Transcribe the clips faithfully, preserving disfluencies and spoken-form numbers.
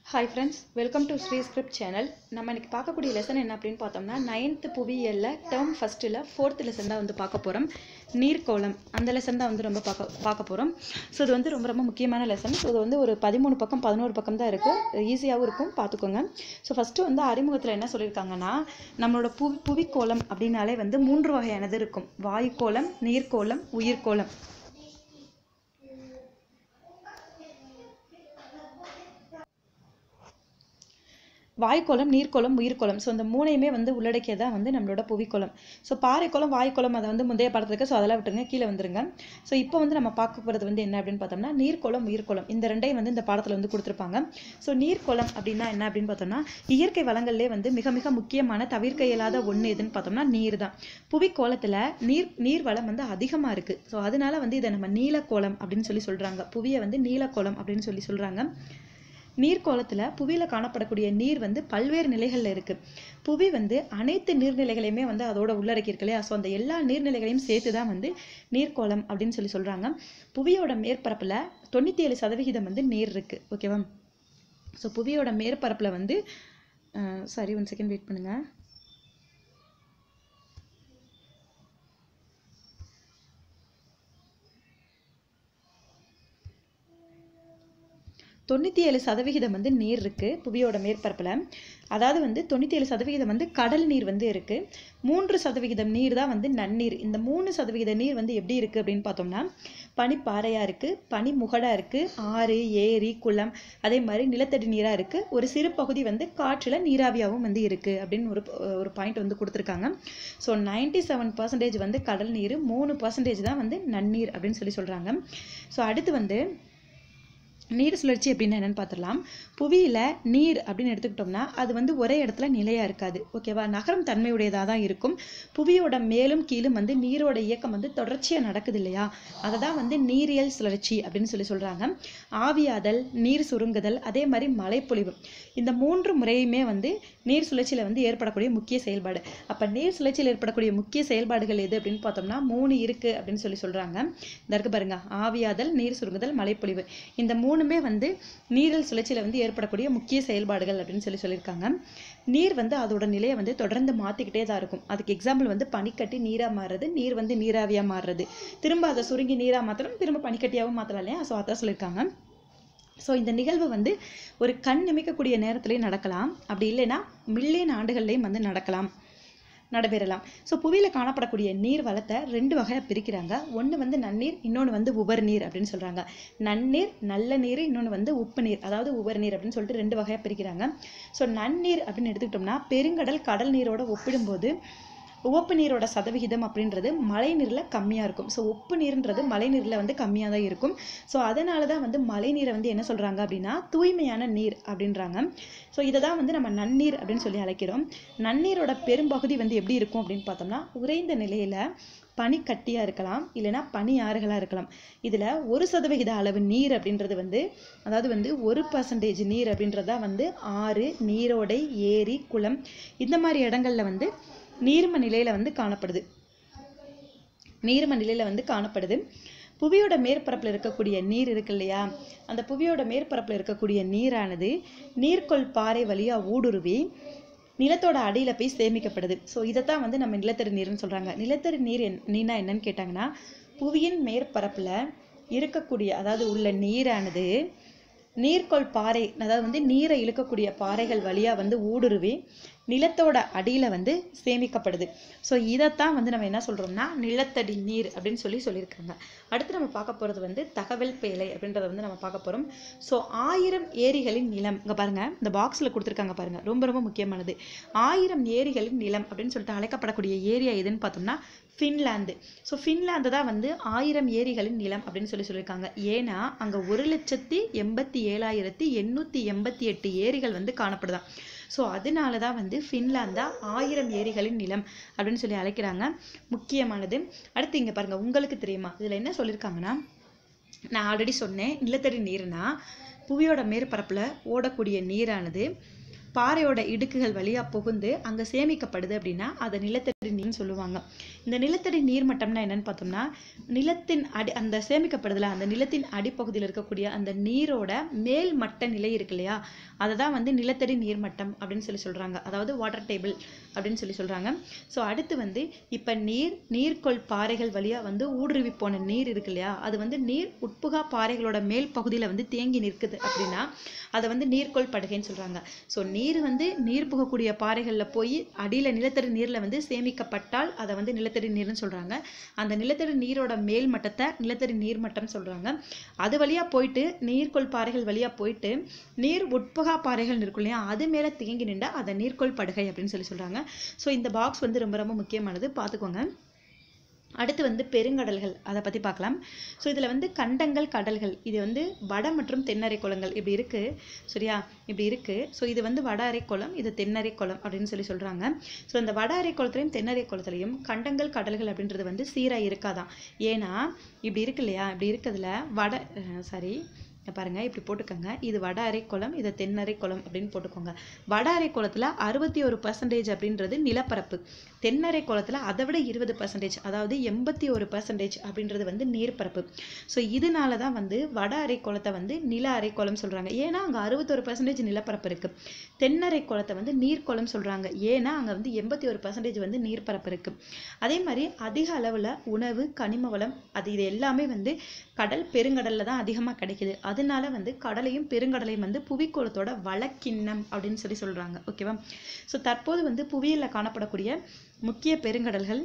Hi friends, welcome to Sri Script channel. நம்ம இன்னைக்கு பார்க்கக்கூடிய லெசன் என்ன அப்படினு பார்த்தோம்னா ninth புவியியல்ல term firstல fourth லெசன் தான் வந்து பார்க்க போறோம். நீர்க்கோளம் அந்த லெசன் தான் வந்து ரொம்ப பார்க்க பார்க்க போறோம். சோ இது வந்து ரொம்ப ரொம்ப முக்கியமான லெசன். சோ இது வந்து ஒரு பதிமூணு பக்கம் பதினொரு பக்கம் தான் இருக்கு. ஈஸியாவும் இருக்கும் பாத்துக்கோங்க. சோ ஃபர்ஸ்ட் வந்து அறிமுகத்துல என்ன சொல்லிருக்காங்கன்னா நம்மளோட புவி புவிக்கோளம் அப்படினாலே வந்து மூன்று வகையானது இருக்கும். வாயுக்கோளம், நீர்க்கோளம், உயிர்க்கோளம். வாயுக்கோளம், நீர்க்கோளம், உயிர்க்கோளம். ஸோ இந்த மூணையுமே வந்து உள்ளடக்கியதான் வந்து நம்மளோட புவிக்கோளம். ஸோ பாறைக்கோளம், வாயுக்கோளம் அதை வந்து முந்தைய பாடத்துல இருக்கு. ஸோ அதெல்லாம் விட்டுருங்க, கீழே வந்துருங்க. ஸோ இப்போ வந்து நம்ம பார்க்க போறது வந்து என்ன அப்படின்னு பார்த்தோம்னா நீர்க்கோளம், உயிர்க்கோளம். இந்த ரெண்டையும் வந்து இந்த பாடத்துல வந்து கொடுத்துருப்பாங்க. ஸோ நீர்க்கோளம் அப்படின்னா என்ன அப்படின்னு பார்த்தோம்னா இயற்கை வளங்கள்லேயே வந்து மிக மிக முக்கியமான தவிர்க்க இயலாத ஒன்று எதுன்னு பார்த்தோம்னா நீர் தான். புவிக்கோளத்துல நீர் நீர் வளம் வந்து அதிகமா இருக்கு. ஸோ அதனால வந்து இதை நம்ம நீலக்கோளம் அப்படின்னு சொல்லி சொல்றாங்க. புவியை வந்து நீலக்கோளம் அப்படின்னு சொல்லி சொல்றாங்க. நீர்க்கோளத்துல புவியில காணப்படக்கூடிய நீர் வந்து பல்வேறு நிலைகள்ல இருக்கு. புவி வந்து அனைத்து நீர்நிலைகளையுமே வந்து அதோட உள்ளடக்கி இருக்கு இல்லையா? ஸோ அந்த எல்லா நீர்நிலைகளையும் சேர்த்துதான் வந்து நீர்க்கோளம் அப்படின்னு சொல்லி சொல்றாங்க. புவியோட மேற்பரப்புல தொண்ணூத்தி ஏழு சதவிகிதம் வந்து நீர் இருக்கு. ஓகேவா? ஸோ புவியோட மேற்பரப்புல வந்து சாரி ஒன் செகண்ட் வெயிட் பண்ணுங்க. தொண்ணூத்தி ஏழு சதவிகிதம் வந்து நீர் இருக்கு புவியோட மேற்பரப்புல. அதாவது வந்து தொண்ணூத்தி ஏழு சதவிகிதம் வந்து கடல் நீர் வந்து இருக்கு. மூன்று சதவிகிதம் நீர் தான் வந்து நன்னீர். இந்த மூணு சதவிகித நீர் வந்து எப்படி இருக்கு அப்படின்னு பார்த்தோம்னா பனிப்பாறையா இருக்கு, பனிமுகடா இருக்கு, ஆறு, ஏரி, குளம், அதே மாதிரி நிலத்தடி நீரா இருக்கு. ஒரு சிறு பகுதி வந்து காற்றுல நீராவியாவும் வந்து இருக்கு அப்படின்னு ஒரு ஒரு பாயிண்ட் வந்து கொடுத்துருக்காங்க. ஸோ நைன்டி செவன் பர்சன்டேஜ் வந்து கடல் நீர், மூணு பர்சன்டேஜ் தான் வந்து நன்னீர் அப்படின்னு சொல்லி சொல்றாங்க. ஸோ அடுத்து வந்து நீர் சுழற்சி அப்படின்னு என்னன்னு பார்த்துடலாம். புவியில நீர் அப்படின்னு எடுத்துக்கிட்டோம்னா அது வந்து ஒரே இடத்துல நிலையா இருக்காது. ஓகேவா? நகரும் தன்மையுடையதா தான் இருக்கும். புவியோட மேலும் கீழும் வந்து நீரோட இயக்கம் வந்து தொடர்ச்சியா நடக்குது இல்லையா? அதை தான் வந்து நீரியல் சுழற்சி அப்படின்னு சொல்லி சொல்றாங்க. ஆவியாதல், நீர் சுருங்குதல், அதே மாதிரி மழைப்பொழிவு, இந்த மூன்று முறையுமே வந்து நீர் சுழற்சியில வந்து ஏற்படக்கூடிய முக்கிய செயல்பாடு. அப்ப நீர் சுழற்சியில் ஏற்படக்கூடிய முக்கிய செயல்பாடுகள் எது அப்படின்னு பார்த்தோம்னா மூணு இருக்கு அப்படின்னு சொல்லி சொல்றாங்க. இந்த இருக்கு பாருங்க, ஆவியாதல், நீர் சுருங்குதல், மழைப்பொழிவு. இந்த மூணுமே வந்து நீரியல் சுழற்சியில வந்து ஏற்படக்கூடிய முக்கிய செயல்பாடுகள் அப்படின்னு சொல்லி சொல்லியிருக்காங்க. நீர் வந்து அதோட நிலையை வந்து தொடர்ந்து மாத்திக்கிட்டே தான் இருக்கும். அதுக்கு எக்ஸாம்பிள் வந்து பனிக்கட்டி நீரா மாறுறது, நீர் வந்து நீராவியா மாறுறது, திரும்ப அதை சுருங்கி நீரா மாத்தலாம், திரும்ப பனிக்கட்டியாவும் மாத்தலாம் இல்லையா? ஸோ அதான் சொல்லியிருக்காங்க. ஸோ இந்த நிகழ்வு வந்து ஒரு கண் நிமிக்கக்கூடிய நேரத்திலையும் நடக்கலாம், அப்படி இல்லைன்னா மில்லியன் ஆண்டுகள்லையும் வந்து நடக்கலாம் நடைபெறலாம். ஸோ புவியில காணப்படக்கூடிய நீர் வளத்தை ரெண்டு வகையா பிரிக்கிறாங்க. ஒன்று வந்து நன்னீர், இன்னொன்று வந்து உவர் நீர் அப்படின்னு சொல்றாங்க. நன்னீர், நல்ல நீர், இன்னொன்று வந்து உப்பு நீர், அதாவது உவர் நீர் அப்படின்னு சொல்லிட்டு ரெண்டு வகையா பிரிக்கிறாங்க. ஸோ நன்னீர் அப்படின்னு எடுத்துக்கிட்டோம்னா பெருங்கடல் கடல் நீரோட ஒப்பிடும்போது உப்பு நீரோட சதவிகிதம் அப்படின்றது மழை நீர்ல கம்மியா இருக்கும். ஸோ உப்பு நீர்ன்றது மழை நீர்ல வந்து கம்மியா தான் இருக்கும். ஸோ அதனாலதான் வந்து மழை நீரை வந்து என்ன சொல்றாங்க அப்படின்னா தூய்மையான நீர் அப்படின்றாங்க. ஸோ இதை தான் வந்து நம்ம நன்னீர் அப்படின்னு சொல்லி அழைக்கிறோம். நன்னீரோட பெரும்பகுதி வந்து எப்படி இருக்கும் அப்படின்னு பார்த்தோம்னா உறைந்த நிலையில பனி கட்டியா இருக்கலாம், இல்லைன்னா பனி ஆறுகளா இருக்கலாம். இதுல ஒரு சதவிகித அளவு நீர் அப்படின்றது வந்து அதாவது வந்து ஒரு பர்சன்டேஜ் நீர் அப்படின்றதா வந்து ஆறு, நீரோடை, ஏரி, குளம் இந்த மாதிரி இடங்கள்ல வந்து நீர்ம நிலையில வந்து காணப்படுது நீர்ம நிலையில வந்து காணப்படுது புவியோட மேற்பரப்புல இருக்கக்கூடிய நீர் இருக்கு இல்லையா? அந்த புவியோட மேற்பரப்புல இருக்கக்கூடிய நீரானது நீர்க்கோள் பாறை வழியா ஊடுருவி நிலத்தோட அடியில போய் சேமிக்கப்படுது. ஸோ இதைத்தான் வந்து நம்ம நிலத்தடி நீர்னு சொல்றாங்க. நிலத்தடி நீர் நீனா என்னன்னு கேட்டாங்கன்னா புவியின் மேற்பரப்புல இருக்கக்கூடிய அதாவது உள்ள நீரானது நீர்க்கோள் பாறை, அதாவது வந்து நீரை இழுக்கக்கூடிய பாறைகள் வழியா வந்து ஊடுருவி நிலத்தோட அடியில வந்து சேமிக்கப்படுது. ஸோ இதைத்தான் வந்து நம்ம என்ன சொல்றோம்னா நிலத்தடி நீர் அப்படின்னு சொல்லி சொல்லியிருக்காங்க. அடுத்து நம்ம பார்க்க போறது வந்து தகவல் பேழை அப்படின்றத வந்து நம்ம பார்க்க போறோம். ஸோ ஆயிரம் ஏரிகளின் நிலம், இங்க பாருங்க இந்த பாக்ஸ்ல கொடுத்துருக்காங்க பாருங்க, ரொம்ப ரொம்ப முக்கியமானது. ஆயிரம் ஏரிகளின் நிலம் அப்படின்னு சொல்லிட்டு அழைக்கப்படக்கூடிய ஏரியா எதுன்னு பார்த்தோம்னா ஃபின்லாந்து. ஸோ ஃபின்லாந்து தான் வந்து ஆயிரம் ஏரிகளின் நிலம் அப்படின்னு சொல்லி சொல்லியிருக்காங்க. ஏன்னா அங்க ஒரு லட்சத்தி எண்பத்தி ஏழாயிரத்தி எண்ணூத்தி எண்பத்தி எட்டு ஏரிகள் வந்து காணப்படுதான். ஸோ அதனாலதான் வந்து ஃபின்லாந்தா ஆயிரம் ஏரிகளின் நிலம் அப்படின்னு சொல்லி அழைக்கிறாங்க. முக்கியமானது அடுத்து இங்க பாருங்க, உங்களுக்கு தெரியுமா இதுல என்ன சொல்லியிருக்காங்கன்னா நான் ஆல்ரெடி சொன்னேன், நிலத்தடி நீர்னா புவியோட மேற்பரப்புல ஓடக்கூடிய நீரானது பாறையோட இடுக்குகள் வழியா புகுந்து அங்க சேமிக்கப்படுது அப்படின்னா அதை நிலத்தடி நீர்னு சொல்லுவாங்க. இந்த நிலத்தடி நீர் மட்டம்னா என்னன்னு பார்த்தோம்னா நிலத்தின் அடி அந்த சேமிக்கப்படுதுல அந்த நிலத்தின் அடிப்பகுதியில் இருக்கக்கூடிய அந்த நீரோட மேல் மட்ட நிலை இருக்கு இல்லையா, அதை தான் வந்து நிலத்தடி நீர் மட்டம் அப்படின்னு சொல்லி சொல்றாங்க. அதாவது வாட்டர் டேபிள் அப்படின்னு சொல்லி சொல்றாங்க. ஸோ அடுத்து வந்து இப்போ நீர் நீர்கொள் பாறைகள் வழியா வந்து ஊடுருவி போன நீர் இருக்கு இல்லையா, அது வந்து நீர் உட்புகா பாறைகளோட மேல் பகுதியில் வந்து தேங்கி நிற்குது அப்படின்னா அதை வந்து நீர்கொள் படுகைன்னு சொல்றாங்க. ஸோ நீர் வந்து நீர் புகக்கூடிய பாறைகளில் போய் அடியில் நிலத்தடி நீரில் வந்து சேமிக்கப்பட்டால் அதை வந்து நிலத்தடி நீர்னு சொல்றாங்க. அந்த நிலத்தடி நீரோட மேல் மட்டத்தை நிலத்தடி நீர் மட்டம் சொல்றாங்க. அது வழியா போயிட்டு நீர்கொள் பாறைகள் வழியா போயிட்டு நீர் உட்புகா பாறைகள் இருக்கும் இல்லையா, அது மேலே தேங்கி நின்றா அதை நீர்கொள் படுகை அப்படின்னு சொல்லி சொல்றாங்க. ஸோ இந்த பாக்ஸ் வந்து ரொம்ப ரொம்ப முக்கியமானது, பார்த்துக்கோங்க. அடுத்து வந்து பெருங்கடல்கள், அதை பற்றி பார்க்கலாம். ஸோ இதில் வந்து கண்டங்கள், கடல்கள், இது வந்து வட மற்றும் தென்னரை குளங்கள் இப்படி இருக்கு சரியா, இப்படி இருக்கு. ஸோ இது வந்து வட அரை குளம், இது தென்னரை குளம் அப்படின்னு சொல்லி சொல்றாங்க. ஸோ இந்த வட அரை குளத்துலையும் தென்னரை குளத்துலையும் கண்டங்கள், கடல்கள் அப்படின்றது வந்து சீராக இருக்காதான். ஏன்னா இப்படி இருக்கு இல்லையா, இப்படி இருக்கிறதுல வட சாரி பாருங்க இப்படி போட்டுக்கோங்க, இது வட அரை குளம், இது தென்னரை குளம் அப்படின்னு போட்டுக்கோங்க. வட அரை குளத்துல அறுபத்தி ஒரு பர்சன்டேஜ் அப்படின்றது நிலப்பரப்பு, தென்னரை குளத்துல அதை விட இருபது பர்சன்டேஜ் அதாவது எண்பத்தி ஒரு பர்சன்டேஜ் அப்படின்றது வந்து நீர்ப்பரப்பு. ஸோ இதனால தான் வந்து வட அரை குளத்தை வந்து நில அரை குளம் சொல்றாங்க. ஏன்னா அங்கே அறுபத்தொரு பர்சன்டேஜ் நிலப்பரப்பு இருக்கு. தென்னரை குளத்தை வந்து நீர்க்குளம் சொல்றாங்க. ஏன்னா அங்கே வந்து எண்பத்தி ஒரு பர்சன்டேஜ் வந்து நீர்ப்பரப்பு இருக்கு. அதே மாதிரி அதிக அளவுல உணவு, கனிம வளம் அது இது எல்லாமே வந்து கடல் பெருங்கடல்ல தான் அதிகமாக கிடைக்குது. அதனால வந்து கடலையும் பெருங்கடலையும் வந்து புவிக்கோளத்தோட வளக்கிண்ணம் அப்படின்னு சொல்லி சொல்றாங்க. ஓகேவா. ஸோ தற்போது வந்து புவியியல்ல காணப்படக்கூடிய முக்கிய பெருங்கடல்கள்,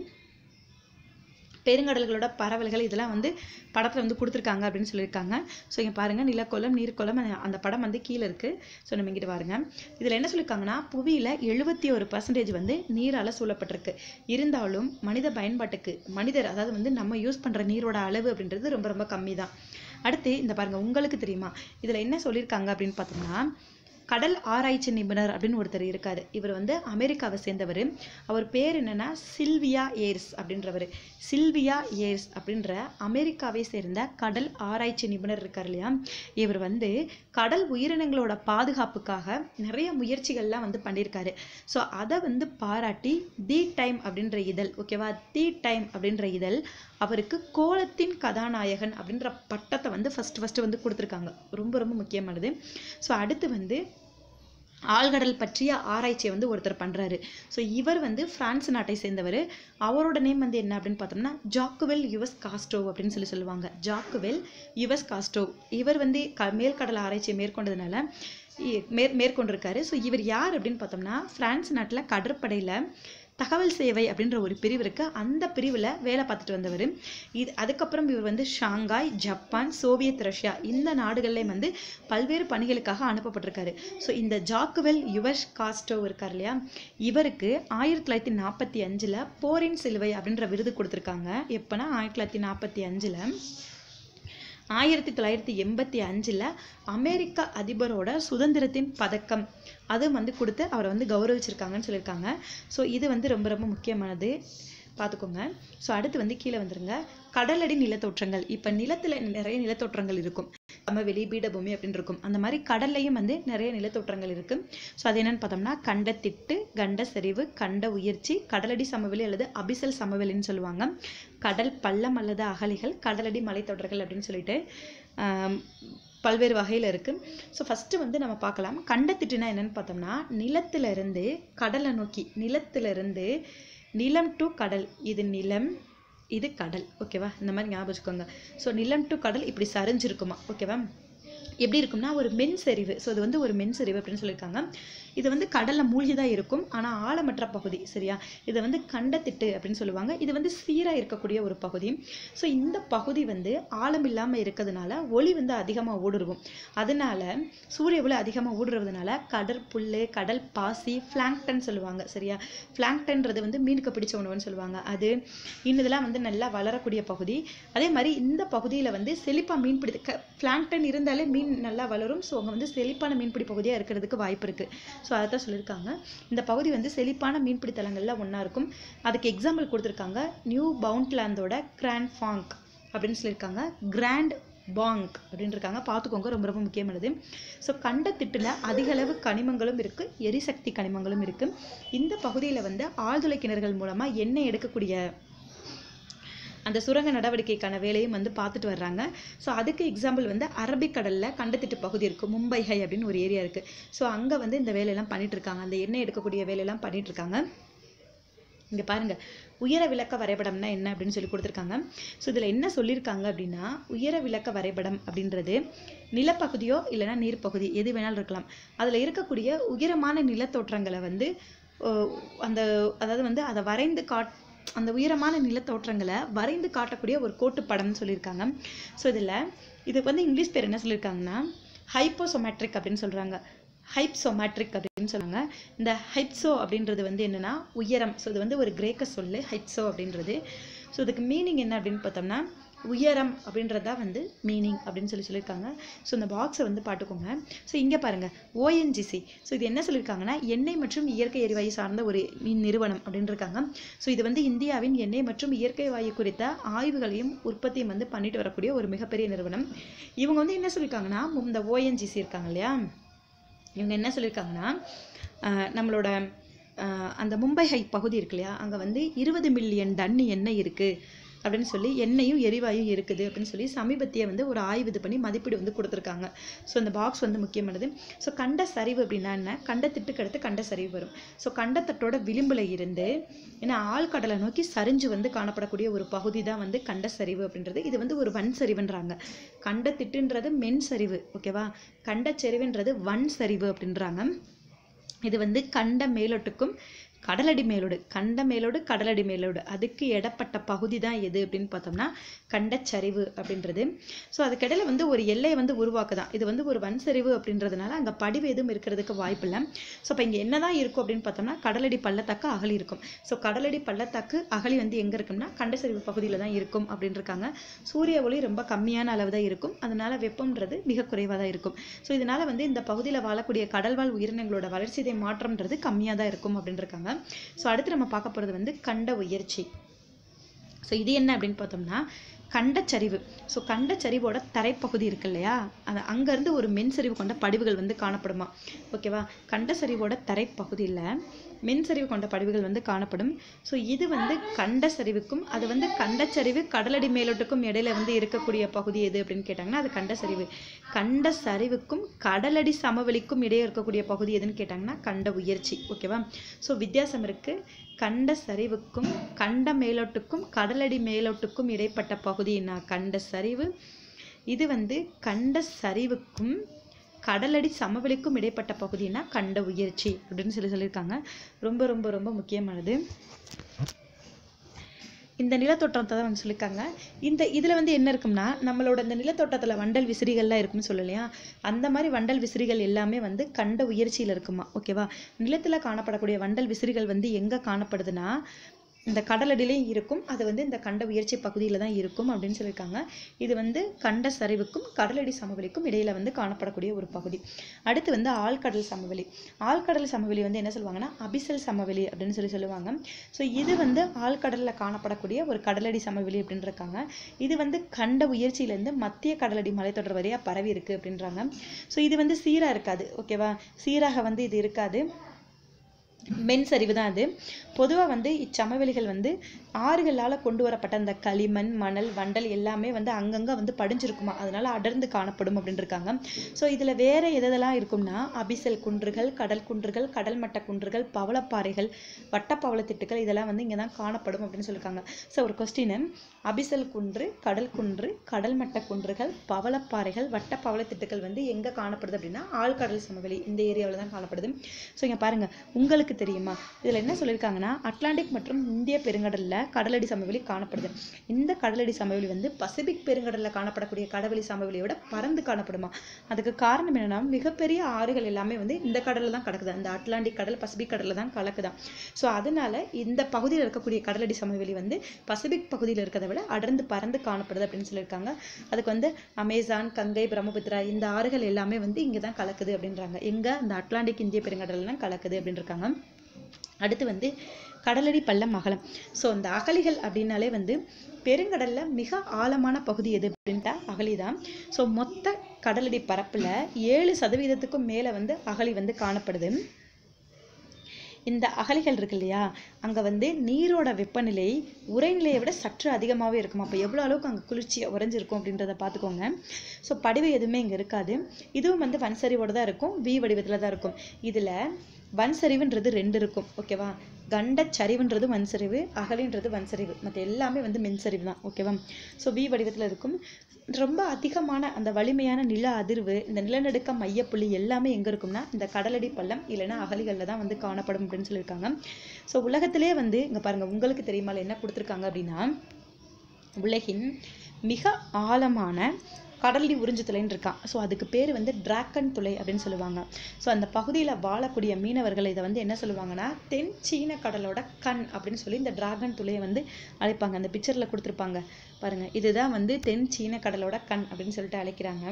பெருங்கடல்களோட பரவல்கள் இதெல்லாம் வந்து படத்துல வந்து கொடுத்துருக்காங்க அப்படின்னு சொல்லியிருக்காங்க. ஸோ இங்கே பாருங்க நிலக்கோளம், நீர்க்கோளம், அந்த படம் வந்து கீழே இருக்கு. ஸோ நம்ம இங்கிட்டு பாருங்க, இதில் என்ன சொல்லியிருக்காங்கன்னா புவியில எழுபத்தி ஒரு பர்சன்டேஜ் வந்து நீரால சூழப்பட்டிருக்கு. இருந்தாலும் மனித பயன்பாட்டுக்கு மனிதர் அதாவது வந்து நம்ம யூஸ் பண்ற நீரோட அளவு அப்படின்றது ரொம்ப ரொம்ப கம்மி தான். அடுத்து இந்த பாருங்க, உங்களுக்கு தெரியுமா இதில் என்ன சொல்லியிருக்காங்க அப்படின்னு பார்த்தோம்னா கடல் ஆராய்ச்சி நிபுணர் அப்படின்னு ஒருத்தர் இருக்காரு. இவர் வந்து அமெரிக்காவை சேர்ந்தவர். அவர் பேர் என்னன்னா சில்வியா ஏர்ஸ் அப்படின்றவர். சில்வியா ஏர்ஸ் அப்படின்ற அமெரிக்காவை சேர்ந்த கடல் ஆராய்ச்சி நிபுணர் இருக்கார் இல்லையா, இவர் வந்து கடல் உயிரினங்களோட பாதுகாப்புக்காக நிறைய முயற்சிகள்லாம் வந்து பண்ணியிருக்காரு. ஸோ அதை வந்து பாராட்டி தி டைம் அப்படின்ற இதழ், ஓகேவா, தி டைம் அப்படின்ற இதழ் அவருக்கு கோலத்தின் கதாநாயகன் அப்படின்ற பட்டத்தை வந்து ஃபர்ஸ்ட் ஃபர்ஸ்ட் வந்து கொடுத்துருக்காங்க. ரொம்ப ரொம்ப முக்கியமானது. ஸோ அடுத்து வந்து ஆழ்கடல் பற்றிய ஆராய்ச்சியை வந்து ஒருத்தர் பண்றாரு. ஸோ இவர் வந்து பிரான்ஸ் நாட்டை சேர்ந்தவர். அவரோட நேம் வந்து என்ன அப்படின்னு பார்த்தோம்னா ஜாக்குவெல் யுவஸ் காஸ்டோவ் அப்படின்னு சொல்லி சொல்லுவாங்க. ஜாக்குவெல் யுவஸ் காஸ்டோவ். இவர் வந்து க மேல்கடல் ஆராய்ச்சியை மேற்கொண்டதுனால மேற் மேற்கொண்டிருக்காரு. ஸோ இவர் யார் அப்படின்னு பார்த்தோம்னா பிரான்ஸ் நாட்டில் கடற்படையில் தகவல் சேவை அப்படின்ற ஒரு பிரிவு இருக்கு, அந்த பிரிவில் வேலை பார்த்துட்டு வந்தவர். இது அதுக்கப்புறம் இவர் வந்து ஷாங்காய், ஜப்பான், சோவியத் ரஷ்யா இந்த நாடுகள்லேயும் வந்து பல்வேறு பணிகளுக்காக அனுப்பப்பட்டிருக்காரு. ஸோ இந்த ஜாக்குவெல் யுவஸ் காஸ்டோவ் இருக்கார் இல்லையா, இவருக்கு ஆயிரத்தி தொள்ளாயிரத்தி நாற்பத்தி அஞ்சில் போரின் சிலுவை அப்படின்ற விருது கொடுத்துருக்காங்க. எப்போனா ஆயிரத்தி தொள்ளாயிரத்தி நாற்பத்தி அஞ்சில் ஆயிரத்தி தொள்ளாயிரத்தி எண்பத்தி அஞ்சில் அமெரிக்க அதிபரோட சுதந்திரத்தின் பதக்கம் அது வந்து கொடுத்து அவரை வந்து கௌரவிச்சிருக்காங்கன்னு சொல்லியிருக்காங்க. ஸோ இது வந்து ரொம்ப ரொம்ப முக்கியமானது, பார்த்துக்கோங்க. ஸோ அடுத்து வந்து கீழே வந்துருங்க, கடலடி நிலத்தோற்றங்கள். இப்போ நிலத்தில் நிறைய நிலத்தோற்றங்கள் இருக்கும், சமவெளி, பீடபூமி அப்படின்னு இருக்கும். அந்த மாதிரி கடல்லையும் வந்து நிறைய நிலத்தோற்றங்கள் இருக்கு. ஸோ அது என்னன்னு பார்த்தோம்னா கண்டத்திட்டு, கண்ட சரிவு, கண்ட உயர்ச்சி, கடலடி சமவெளி அல்லது அபிசல் சமவெளின்னு சொல்லுவாங்க, கடல் பள்ளம் அல்லது அகழிகள், கடலடி மலைத்தொடர்கள் அப்படின்னு சொல்லிட்டு பல்வேறு வகையில் இருக்கு. ஸோ ஃபர்ஸ்ட் வந்து நம்ம பார்க்கலாம் கண்டத்திட்டுனா என்னன்னு பார்த்தோம்னா நிலத்துல இருந்து கடலை நோக்கி, நிலத்துல இருந்து நிலம் டு கடல், இது நிலம் இது கடல், ஓகேவா, இந்த மாதிரி ஞாபகம் வச்சுக்கோங்க. ஸோ நிலம் டு கடல் இப்படி சரிஞ்சிருக்குமா, ஓகேவா, எப்படி இருக்கும்னா ஒரு மென் சரிவு. ஸோ இது வந்து ஒரு மென் சரிவு அப்படின்னு சொல்லியிருக்காங்க. இது வந்து கடல்ல மூழ்கி தான் இருக்கும், ஆனால் ஆழமற்ற பகுதி, சரியா. இதை வந்து கண்டத்திட்டு அப்படின்னு சொல்லுவாங்க. இது வந்து சீராக இருக்கக்கூடிய ஒரு பகுதி. ஸோ இந்த பகுதி வந்து ஆழம் இல்லாமல் இருக்கிறதுனால ஒளி வந்து அதிகமாக ஊடுருவும். அதனால சூரிய ஒளி அதிகமாக ஊடுருவதுனால கடற்புல், கடல் பாசி, பிளாங்டன் சொல்லுவாங்க, சரியா. பிளாங்டன்றது வந்து மீனுக்கு பிடிச்ச உணவுன்னு சொல்லுவாங்க. அது இன்னதெல்லாம் வந்து நல்லா வளரக்கூடிய பகுதி. அதே மாதிரி இந்த பகுதியில் வந்து செழிப்பா மீன் பிடி பிளாங்டன் இருந்தாலே மீன் நல்லா வளரும். ஸோ அங்கே வந்து செழிப்பான மீன்பிடி பகுதியாக இருக்கிறதுக்கு வாய்ப்பு இருக்கு. ஸோ அதை தான் சொல்லியிருக்காங்க. இந்த பகுதி வந்து செழிப்பான மீன்பிடி தலங்கள்ல ஒன்றா இருக்கும். அதுக்கு எக்ஸாம்பிள் கொடுத்துருக்காங்க, நியூ பவுண்ட்லாந்தோட கிராண்ட் ஃபாங்க் அப்படின்னு சொல்லியிருக்காங்க. கிராண்ட் பாங்க் அப்படின்னு இருக்காங்க, பார்த்துக்கோங்க, ரொம்ப ரொம்ப முக்கியமானது. ஸோ கண்டத்திட்டுல அதிக அளவு கனிமங்களும் இருக்கு, எரிசக்தி கனிமங்களும் இருக்கு. இந்த பகுதியில் வந்து ஆழ்துளை கிணறுகள் மூலமா எண்ணெய் எடுக்கக்கூடிய அந்த சுரங்க நடவடிக்கைக்கான வேலையும் வந்து பார்த்துட்டு வர்றாங்க. ஸோ அதுக்கு எக்ஸாம்பிள் வந்து அரபிக்கடலில் கண்டத்திட்டு பகுதி இருக்குது, மும்பை ஹை அப்படின்னு ஒரு ஏரியா இருக்குது. ஸோ அங்கே வந்து இந்த வேலையெல்லாம் பண்ணிட்டு இருக்காங்க, அந்த எண்ணெய் எடுக்கக்கூடிய வேலையெல்லாம் பண்ணிட்டு இருக்காங்க. இங்கே பாருங்க, உயர விளக்க வரைபடம்னா என்ன அப்படின்னு சொல்லி கொடுத்துருக்காங்க. ஸோ இதில் என்ன சொல்லியிருக்காங்க அப்படின்னா, உயர விளக்க வரைபடம் அப்படின்றது நிலப்பகுதியோ இல்லைன்னா நீர்ப்பகுதி எது வேணாலும் இருக்கலாம், அதில் இருக்கக்கூடிய உயரமான நிலத்தோற்றங்களை வந்து அந்த அதாவது வந்து அதை வரைந்து காட் அந்த உயரமான நிலத்தோற்றங்களை வரைந்து காட்டக்கூடிய ஒரு கோட்டு படம்னு சொல்லியிருக்காங்க. ஸோ இதில் இதுக்கு வந்து இங்கிலீஷ் பேர் என்ன சொல்லியிருக்காங்கன்னா ஹைப்போசோமேட்ரிக் அப்படின்னு சொல்கிறாங்க, ஹைப்சோமேட்ரிக் அப்படின்னு சொல்லுவாங்க. இந்த ஹைப்சோ அப்படின்றது வந்து என்னன்னா உயரம். ஸோ இது வந்து ஒரு கிரேக்க சொல்லு ஹைப்சோ அப்படின்றது. ஸோ இதுக்கு மீனிங் என்ன அப்படின்னு பார்த்தோம்னா உயரம் அப்படின்றதா வந்து மீனிங் அப்படின்னு சொல்லி சொல்லியிருக்காங்க. ஸோ இந்த பாக்ஸை வந்து பார்த்துக்கோங்க. ஸோ இங்கே பாருங்கள், ஓஎன்ஜிசி. ஸோ இது என்ன சொல்லியிருக்காங்கன்னா எண்ணெய் மற்றும் இயற்கை எரிவாயு சார்ந்த ஒரு நிறுவனம் அப்படின்னு இருக்காங்க. ஸோ இது வந்து இந்தியாவின் எண்ணெய் மற்றும் இயற்கை வாயு குறித்த ஆய்வுகளையும் உற்பத்தியும் வந்து பண்ணிட்டு வரக்கூடிய ஒரு மிகப்பெரிய நிறுவனம். இவங்க வந்து என்ன சொல்லியிருக்காங்கன்னா, இந்த ஓஎன்ஜிசி இருக்காங்க இல்லையா, இவங்க என்ன சொல்லியிருக்காங்கன்னா நம்மளோட அந்த மும்பை ஹை பகுதி இருக்கு இல்லையா, அங்கே வந்து இருபது மில்லியன் டன் எண்ணெய் இருக்குது அப்படின்னு சொல்லி, எண்ணெயும் எரிவாயும் இருக்குது அப்படின்னு சொல்லி சமீபத்திய வந்து ஒரு ஆய்வு இது பண்ணி மதிப்பீடு வந்து கொடுத்துருக்காங்க. ஸோ இந்த பாக்ஸ் வந்து முக்கியமானது. ஸோ கண்ட சரிவு அப்படின்னா என்ன, கண்டத்திட்டுக்கு அடுத்து கண்ட சரிவு வரும். ஸோ கண்டத்தட்டோட விளிம்புல இருந்து ஏன்னா ஆழ்கடலை நோக்கி சரிஞ்சு வந்து காணப்படக்கூடிய ஒரு பகுதி தான் வந்து கண்ட சரிவு அப்படின்றது. இது வந்து ஒரு வன் சரிவுன்றாங்க. கண்டத்திட்டுன்றது மென் சரிவு, ஓகேவா, கண்டச்சரிவுன்றது வன் சரிவு அப்படின்றாங்க. இது வந்து கண்ட மேலோட்டுக்கும் கடலடி மேலோடு, கண்ட மேலோடு கடலடி மேலோடு அதுக்கு இடப்பட்ட பகுதி தான் எது அப்படின்னு பார்த்தோம்னா கண்டச்சரிவு அப்படின்றது. ஸோ அதுக்கிடையில வந்து ஒரு எல்லையை வந்து உருவாக்குதான். இது வந்து ஒரு வன்சரிவு அப்படின்றதுனால அங்கே படிவு எதுவும் இருக்கிறதுக்கு வாய்ப்பு இல்லை. ஸோ இப்போ இங்கே என்னதான் இருக்கும் அப்படின்னு பார்த்தோம்னா கடலடி பள்ளத்தாக்கு அகழி இருக்கும். ஸோ கடலடி பள்ளத்தாக்கு அகழி வந்து எங்கே இருக்கும்னா கண்டச்சரிவு பகுதியில் தான் இருக்கும் அப்படின்னு இருக்காங்க. சூரிய ஒளி ரொம்ப கம்மியான அளவு தான் இருக்கும், அதனால வெப்பம்ன்றது மிக குறைவாக தான் இருக்கும். ஸோ இதனால வந்து இந்த பகுதியில் வாழக்கூடிய கடல்வாழ் உயிரினங்களோட வளர்ச்சிதை மாற்றம்ன்றது கம்மியாக தான் இருக்கும் அப்படின்னு இருக்காங்க. ஸோ அடுத்து நம்ம பார்க்க போகிறது வந்து கண்ட உயர்ச்சி. ஸோ இது என்ன அப்படின்னு பார்த்தோம்னா கண்டச்சரிவு. ஸோ கண்டச்சரிவோட தரைப்பகுதி இருக்கு இல்லையா, அது அங்கேருந்து ஒரு மென்சரிவு கொண்ட படிவுகள் வந்து காணப்படுமா, ஓகேவா. கண்டச்சரிவோட தரைப்பகுதியில் மென்சரிவு கொண்ட படிவுகள் வந்து காணப்படும். ஸோ இது வந்து கண்ட சரிவுக்கும் அது வந்து கண்டச்சரிவு கடலடி மேலோட்டுக்கும் இடையில வந்து இருக்கக்கூடிய பகுதி எது அப்படின்னு கேட்டாங்கன்னா அது கண்ட சரிவு. கண்ட சரிவுக்கும் கடலடி சமவெளிக்கும் இடையே இருக்கக்கூடிய பகுதி எதுன்னு கேட்டாங்கன்னா கண்ட உயர்ச்சி, ஓகேவா. ஸோ வித்தியாசம் இருக்கு. கண்ட சரிவுக்கும் கண்ட மேலோட்டுக்கும் கடலடி மேலோட்டுக்கும் இடைப்பட்ட பகுதினா கண்ட சரிவு. இது வந்து கண்ட சரிவுக்கும் கடலடி சமவெளிக்கும் இடைப்பட்ட பகுதினா கண்ட உயர்ச்சி அப்படின்னு சொல்லி சொல்லியிருக்காங்க. ரொம்ப ரொம்ப ரொம்ப முக்கியமானது. இந்த நிலத்தோற்றத்தை தான் வந்து சொல்லியிருக்காங்க. இந்த இதில் வந்து என்ன இருக்கும்னா நம்மளோட இந்த நிலத்தோட்டத்தில் வண்டல் விசிறிகள்லாம் இருக்குன்னு சொல்லலையா, அந்த மாதிரி வண்டல் விசிறிகள் எல்லாமே வந்து கண்ட உயர்ச்சியில் இருக்குமா, ஓகேவா. நிலத்தில் காணப்படக்கூடிய வண்டல் விசிறிகள் வந்து எங்கே காணப்படுதுன்னா இந்த கடலடியிலையும் இருக்கும், அது வந்து இந்த கண்ட உயர்ச்சி பகுதியில் தான் இருக்கும் அப்படின்னு சொல்லியிருக்காங்க. இது வந்து கண்ட சரிவுக்கும் கடலடி சமவெளிக்கும் இடையில வந்து காணப்படக்கூடிய ஒரு பகுதி. அடுத்து வந்து ஆழ்கடல் சமவெளி. ஆழ்கடல் சமவெளி வந்து என்ன சொல்லுவாங்கன்னா அபிசல் சமவெளி அப்படின்னு சொல்லி சொல்லுவாங்க. ஸோ இது வந்து ஆழ்கடலில் காணப்படக்கூடிய ஒரு கடலடி சமவெளி அப்படின்னு இருக்காங்க. இது வந்து கண்ட உயர்ச்சியிலேருந்து மத்திய கடலடி மலைத்தொடர் வரையா பரவி இருக்கு அப்படின்றாங்க. ஸோ இது வந்து சீராக இருக்காது, ஓகேவா. சீராக வந்து இது இருக்காது, மென் சரிவு தான் அது. பொதுவாக வந்து இச்சமவெளிகள் வந்து ஆறுகளால் கொண்டு வரப்பட்ட அந்த களிமண் மணல் வண்டல் எல்லாமே வந்து அங்கங்கே வந்து படிஞ்சிருக்குமா, அதனால அடர்ந்து காணப்படும் அப்படின்னு இருக்காங்க. ஸோ இதில் வேற எதெல்லாம் இருக்கும்னா அபிசல் குன்றுகள், கடல் குன்றுகள், கடல் மட்ட குன்றுகள், பவளப்பாறைகள், வட்டப்பவள திட்டுகள் இதெல்லாம் வந்து இங்கே தான் காணப்படும் அப்படின்னு சொல்லியிருக்காங்க. ஸோ ஒரு கொஸ்டின், அபிசல் குன்று, கடல் குன்று, கடல் மட்ட குன்றுகள், பவளப்பாறைகள், வட்டப்பவள திட்டுகள் வந்து எங்கே காணப்படுது அப்படின்னா ஆழ்கடல் சமவெளி இந்த ஏரியாவில் தான் காணப்படுது. ஸோ இங்கே பாருங்க, உங்களுக்கு தெரியுமா இதில் என்ன சொல்லியிருக்காங்கன்னா அட்லாண்டிக் மற்றும் இந்திய பெருங்கடலில் கடலடி சமவெளி காணப்படுது. இந்த கடலடி சமவெளி வந்து பசிபிக் பெருங்கடலில் காணப்படக்கூடிய கடலடி சமவெளியோட பறந்து காணப்படுமா. அதுக்கு காரணம் என்னன்னா மிகப்பெரிய ஆறுகள் எல்லாமே வந்து இந்த கடலில் தான் கலக்குது, இந்த அட்லாண்டிக் கடல் பசிபிக் கடலில் தான் கலக்குதான். ஸோ அதனால இந்த பகுதியில் இருக்கக்கூடிய கடலடி சமவெளி வந்து பசிபிக் பகுதியில் இருக்கிறத விட அடர்ந்து பறந்து காணப்படுது அப்படின்னு சொல்லியிருக்காங்க. அதுக்கு வந்து அமேசான், கங்கை, பிரம்மபுத்திரா இந்த ஆறுகள் எல்லாமே வந்து இங்கே தான் கலக்குது அப்படின்றாங்க. எங்கே அந்த அட்லாண்டிக் இந்திய பெருங்கடலில் தான் கலக்குது அப்படின்னு இருக்காங்க. அடுத்து வந்து கடலடி பள்ளம் அகலம். ஸோ இந்த அகழிகள் அப்படின்னாலே வந்து பெருங்கடல்ல மிக ஆழமான பகுதி எது அப்படின்ட்டா அகழி தான். ஸோ மொத்த கடலடி பரப்புல ஏழு சதவீதத்துக்கும் மேல வந்து அகழி வந்து காணப்படுது. இந்த அகழிகள் இருக்கு இல்லையா, அங்க வந்து நீரோட வெப்பநிலை உறைநிலையை விட சற்று அதிகமாகவே இருக்கும். அப்போ எவ்வளோ அளவுக்கு அங்கே குளிர்ச்சியாக உறைஞ்சிருக்கும் அப்படின்றத பார்த்துக்கோங்க. ஸோ படிவு எதுவுமே இங்கே இருக்காது. இதுவும் வந்து வன்சரிவோடு தான் இருக்கும், வி வடிவத்தில் தான் இருக்கும். இதில் வன்சரிவுன்றது ரெண்டு இருக்கும், ஓகேவா. கண்டச்சரிவுன்றது வன்சரிவு, அகழின்றது வன்சரிவு, மற்ற எல்லாமே வந்து மென்சரிவு தான், ஓகேவா. ஸோ வி வடிவத்தில் இருக்கும். ரொம்ப அதிகமான அந்த வலிமையான நில அதிர்வு, இந்த நிலநடுக்க மையப்புள்ளி எல்லாமே எங்கே இருக்கும்னா இந்த கடலடி பள்ளம் இல்லைன்னா அகழிகளில் தான் வந்து காணப்படும் அப்படின்னு சொல்லியிருக்காங்க. ஸோ உலகத்திலே வந்து இங்கே பாருங்கள், உங்களுக்கு தெரியுமா என்ன கொடுத்துருக்காங்க அப்படின்னா, உலகின் மிக ஆழமான கடலடி உறிஞ்சு துளைன்னு இருக்கான். ஸோ அதுக்கு பேர் வந்து டிராகன் துளை அப்படின்னு சொல்லுவாங்க. ஸோ அந்த பகுதியில் வாழக்கூடிய மீனவர்கள் இதை வந்து என்ன சொல்லுவாங்கன்னா தென் சீன கடலோட கண் அப்படின்னு சொல்லி இந்த டிராகன் துளையை வந்து அழைப்பாங்க. அந்த பிக்சரில் கொடுத்துருப்பாங்க பாருங்க, இதுதான் வந்து தென் சீன கடலோட கண் அப்படின்னு சொல்லிட்டு அழைக்கிறாங்க.